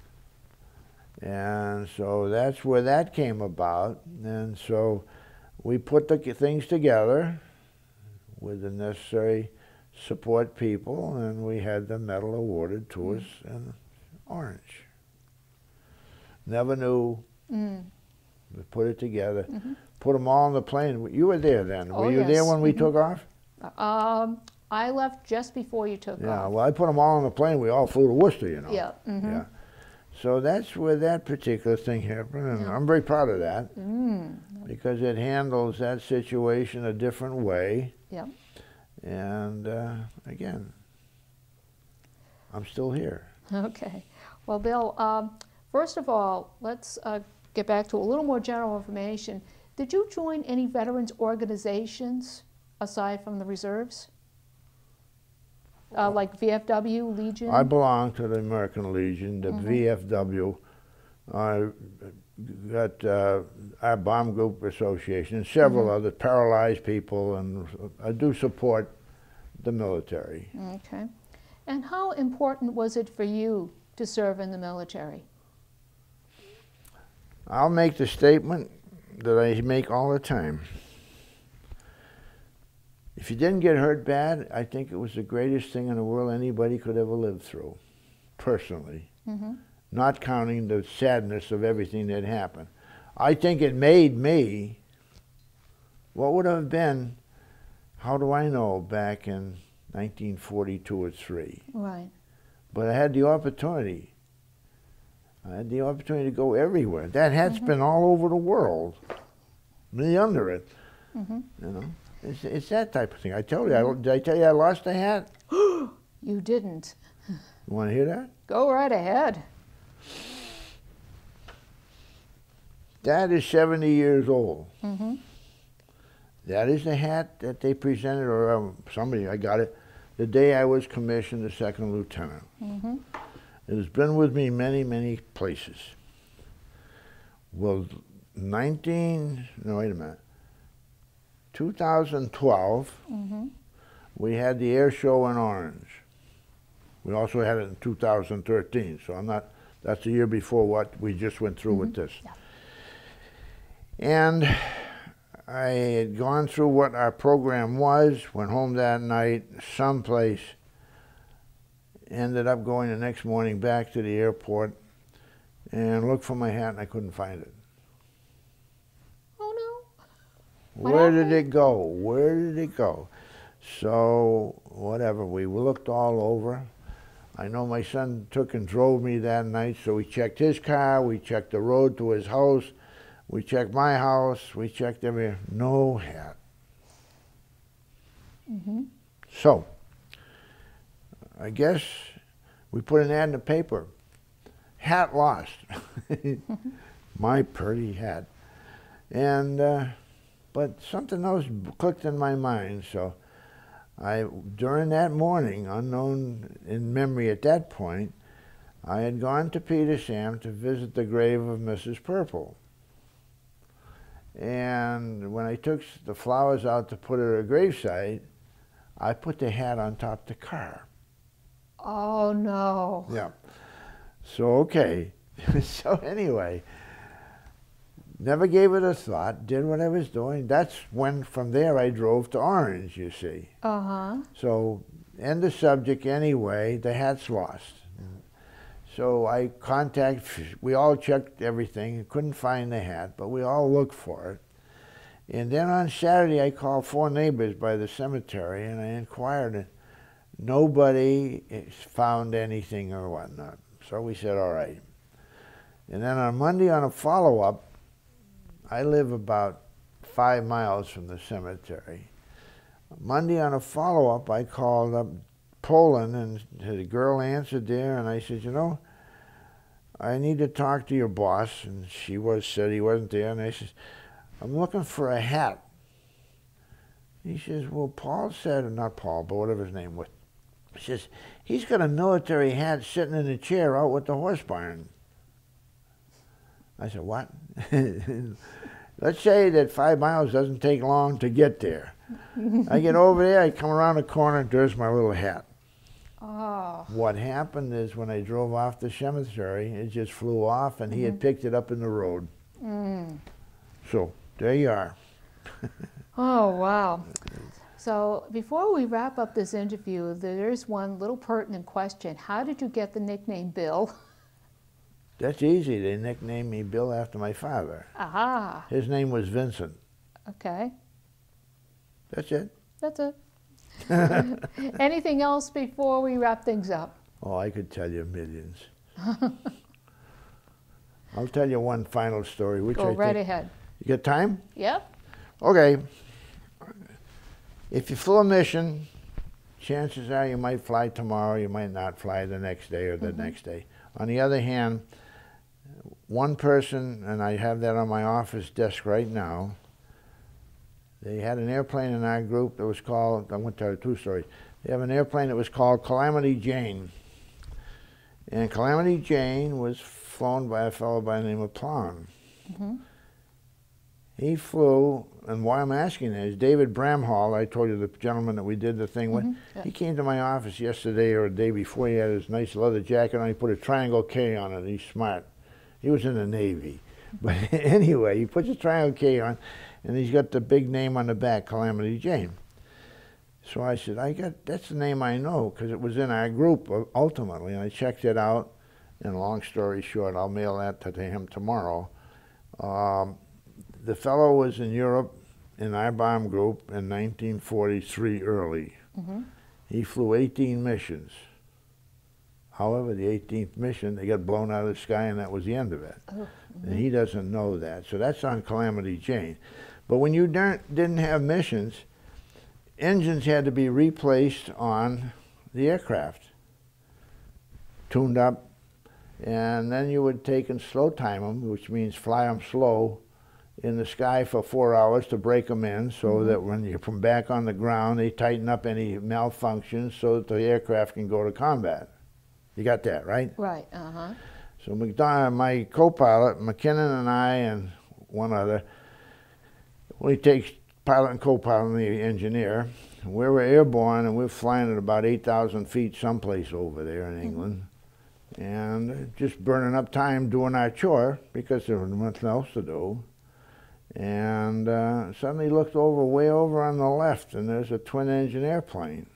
S2: And so that's where that came about. And so we put the things together with the necessary support people, and we had the medal awarded to mm. us in Orange. Never knew. Mm. We put it together. Mm-hmm. Put them all on the plane. You were there then.
S1: Oh,
S2: were you
S1: yes.
S2: there when we
S1: mm-hmm.
S2: took off?
S1: Um, I left just before you took
S2: yeah,
S1: off.
S2: Yeah, well, I put them all on the plane. We all flew to Worcester, you know.
S1: Yeah. Mm-hmm.
S2: Yeah. So that's where that particular thing happened, and yeah. I'm very proud of that mm. because it handles that situation a different way.
S1: Yeah.
S2: And uh, again, I'm still here.
S1: Okay. Well, Bill, um, first of all, let's uh, get back to a little more general information. Did you join any veterans organizations aside from the reserves? Uh, like V F W, Legion?
S2: I belong to the American Legion, the mm-hmm. V F W. I got uh, our Bomb Group Association, and several mm-hmm. other paralyzed people, and I do support the military.
S1: Okay. And how important was it for you to serve in the military?
S2: I'll make the statement that I make all the time. If you didn't get hurt bad, I think it was the greatest thing in the world anybody could ever live through, personally. Mm-hmm. Not counting the sadness of everything that happened. I think it made me, what would have been, how do I know, back in nineteen forty-two or three.
S1: Right.
S2: But I had the opportunity. I had the opportunity to go everywhere. That hat's mm-hmm. been all over the world, me under it, mm-hmm. you know. It's, it's that type of thing. I told you, I, did I tell you I lost a hat?
S1: You didn't.
S2: You want to hear that?
S1: Go right ahead.
S2: That is seventy years old.
S1: Mm-hmm.
S2: That is the hat that they presented, or um, somebody, I got it, the day I was commissioned a second lieutenant. Mm-hmm. It has been with me many, many places. Well, nineteen, no, wait a minute. two thousand twelve, mm-hmm. we had the air show in Orange. We also had it in two thousand thirteen, so I'm not, that's a year before what we just went through mm-hmm. with this.
S1: Yeah.
S2: And I had gone through what our program was, went home that night, someplace, ended up going the next morning back to the airport and looked for my hat and I couldn't find it.
S1: Oh no. What
S2: Where
S1: happened?
S2: did it go? Where did it go? So, whatever, we looked all over. I know my son took and drove me that night, so we checked his car, we checked the road to his house, we checked my house, we checked everywhere. No hat.
S1: Mm-hmm.
S2: So, I guess we put an ad in the paper. Hat lost. My pretty hat. And, uh, but something else clicked in my mind, so I, during that morning, unknown in memory at that point, I had gone to Petersham to visit the grave of Missus Purple. And when I took the flowers out to put at her gravesite, I put the hat on top of the car.
S1: Oh, no.
S2: Yeah. So, okay. So anyway, never gave it a thought, did what I was doing. That's when, from there, I drove to Orange, you see.
S1: Uh-huh.
S2: So, end the subject anyway, the hat's lost. So I contact, we all checked everything, couldn't find the hat, but we all looked for it. And then on Saturday, I called four neighbors by the cemetery and I inquired, and nobody found anything or whatnot. So we said, all right. And then on Monday on a follow-up, I live about five miles from the cemetery. Monday on a follow-up, I called up Poland, and the girl answered there, and I said, you know, I need to talk to your boss. And she was said he wasn't there, and I said, I'm looking for a hat. He says, well, Paul said, or not Paul, but whatever his name was, he says, he's got a military hat sitting in a chair out with the horse barn. I said, what? Let's say that five miles doesn't take long to get there. I get over there, I come around the corner, there's my little hat.
S1: Oh.
S2: What happened is when I drove off the cemetery, it just flew off and mm-hmm. he had picked it up in the road.
S1: Mm.
S2: So, there you are.
S1: Oh, wow. So, before we wrap up this interview, there's one little pertinent question. How did you get the nickname Bill?
S2: That's easy. They nicknamed me Bill after my father.
S1: Aha.
S2: His name was Vincent.
S1: Okay.
S2: That's it.
S1: That's it. Anything else before we wrap things up?
S2: Oh, I could tell you millions. I'll tell you one final story. Which
S1: Go
S2: I
S1: right
S2: think,
S1: ahead.
S2: You got time?
S1: Yep.
S2: Okay. If you flew a mission, chances are you might fly tomorrow, you might not fly the next day or the mm-hmm. next day. On the other hand, one person, and I have that on my office desk right now, they had an airplane in our group that was called, I went to tell you two stories. They have an airplane that was called Calamity Jane. And Calamity Jane was flown by a fellow by the name of Plum. Mm-hmm. He flew, and why I'm asking that is David Bramhall, I told you the gentleman that we did the thing with, mm-hmm. yeah. he came to my office yesterday or the day before. He had his nice leather jacket on, he put a triangle K on it, he's smart. He was in the Navy. But anyway, he puts a triangle K on, and he's got the big name on the back, Calamity Jane. So I said, I got, that's the name I know, because it was in our group ultimately, and I checked it out, and long story short, I'll mail that to him tomorrow. Um, the fellow was in Europe in our bomb group in nineteen forty-three early. Mm-hmm. He flew eighteen missions. However, the eighteenth mission, they got blown out of the sky, and that was the end of it. Oh, mm-hmm. And he doesn't know that. So that's on Calamity Jane. But when you didn't have missions, engines had to be replaced on the aircraft, tuned up, and then you would take and slow time them, which means fly them slow in the sky for four hours to break them in, so mm-hmm. that when you're from back on the ground, they tighten up any malfunctions so that the aircraft can go to combat. You got that, right?
S1: Right, uh-huh.
S2: So McDonough, my co-pilot, McKinnon and I and one other, we take pilot and co-pilot and the engineer, we were airborne, and we were flying at about eight thousand feet someplace over there in England. Mm-hmm. And just burning up time doing our chore because there was nothing else to do. And uh, suddenly looked over, way over on the left, and there's a twin-engine airplane.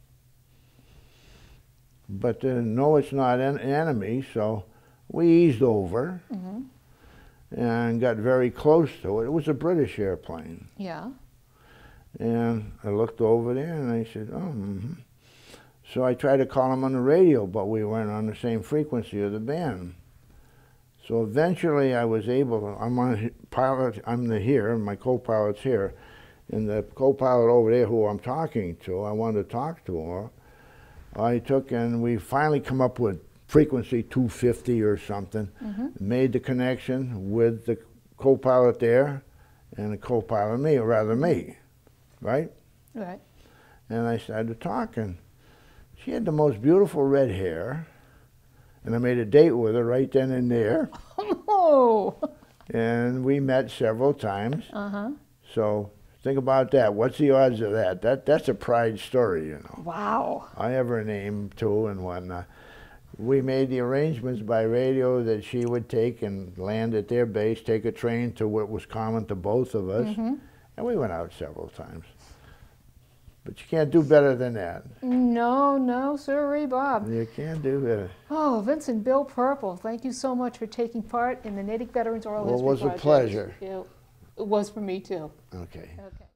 S2: But uh, no, it's not an enemy, so we eased over. Mm-hmm. And got very close to it. It was a British airplane.
S1: Yeah.
S2: And I looked over there, and I said, oh, mm-hmm. So I tried to call him on the radio, but we weren't on the same frequency of the band. So eventually I was able to, I'm on pilot, I'm the here, and my co-pilot's here, and the co-pilot over there who I'm talking to, I wanted to talk to her. I took, and we finally come up with frequency two fifty or something, mm-hmm. made the connection with the co-pilot there, and the co-pilot me, or rather me, right?
S1: Right.
S2: And I started talking. She had the most beautiful red hair, and I made a date with her right then and there.
S1: Oh!
S2: And we met several times.
S1: Uh-huh.
S2: So think about that. What's the odds of that? That that's a pride story, you know.
S1: Wow.
S2: I have her name too and whatnot. We made the arrangements by radio that she would take and land at their base, take a train to what was common to both of us, mm-hmm. and we went out several times. But you can't do better than that.
S1: No, no, sirree, Bob.
S2: You can't do better.
S1: Oh, Vincent Bill Purple, thank you so much for taking part in the Natick Veterans Oral
S2: Well,
S1: History
S2: it was
S1: Project.
S2: a pleasure.
S1: It, it was for me, too.
S2: Okay.
S1: Okay.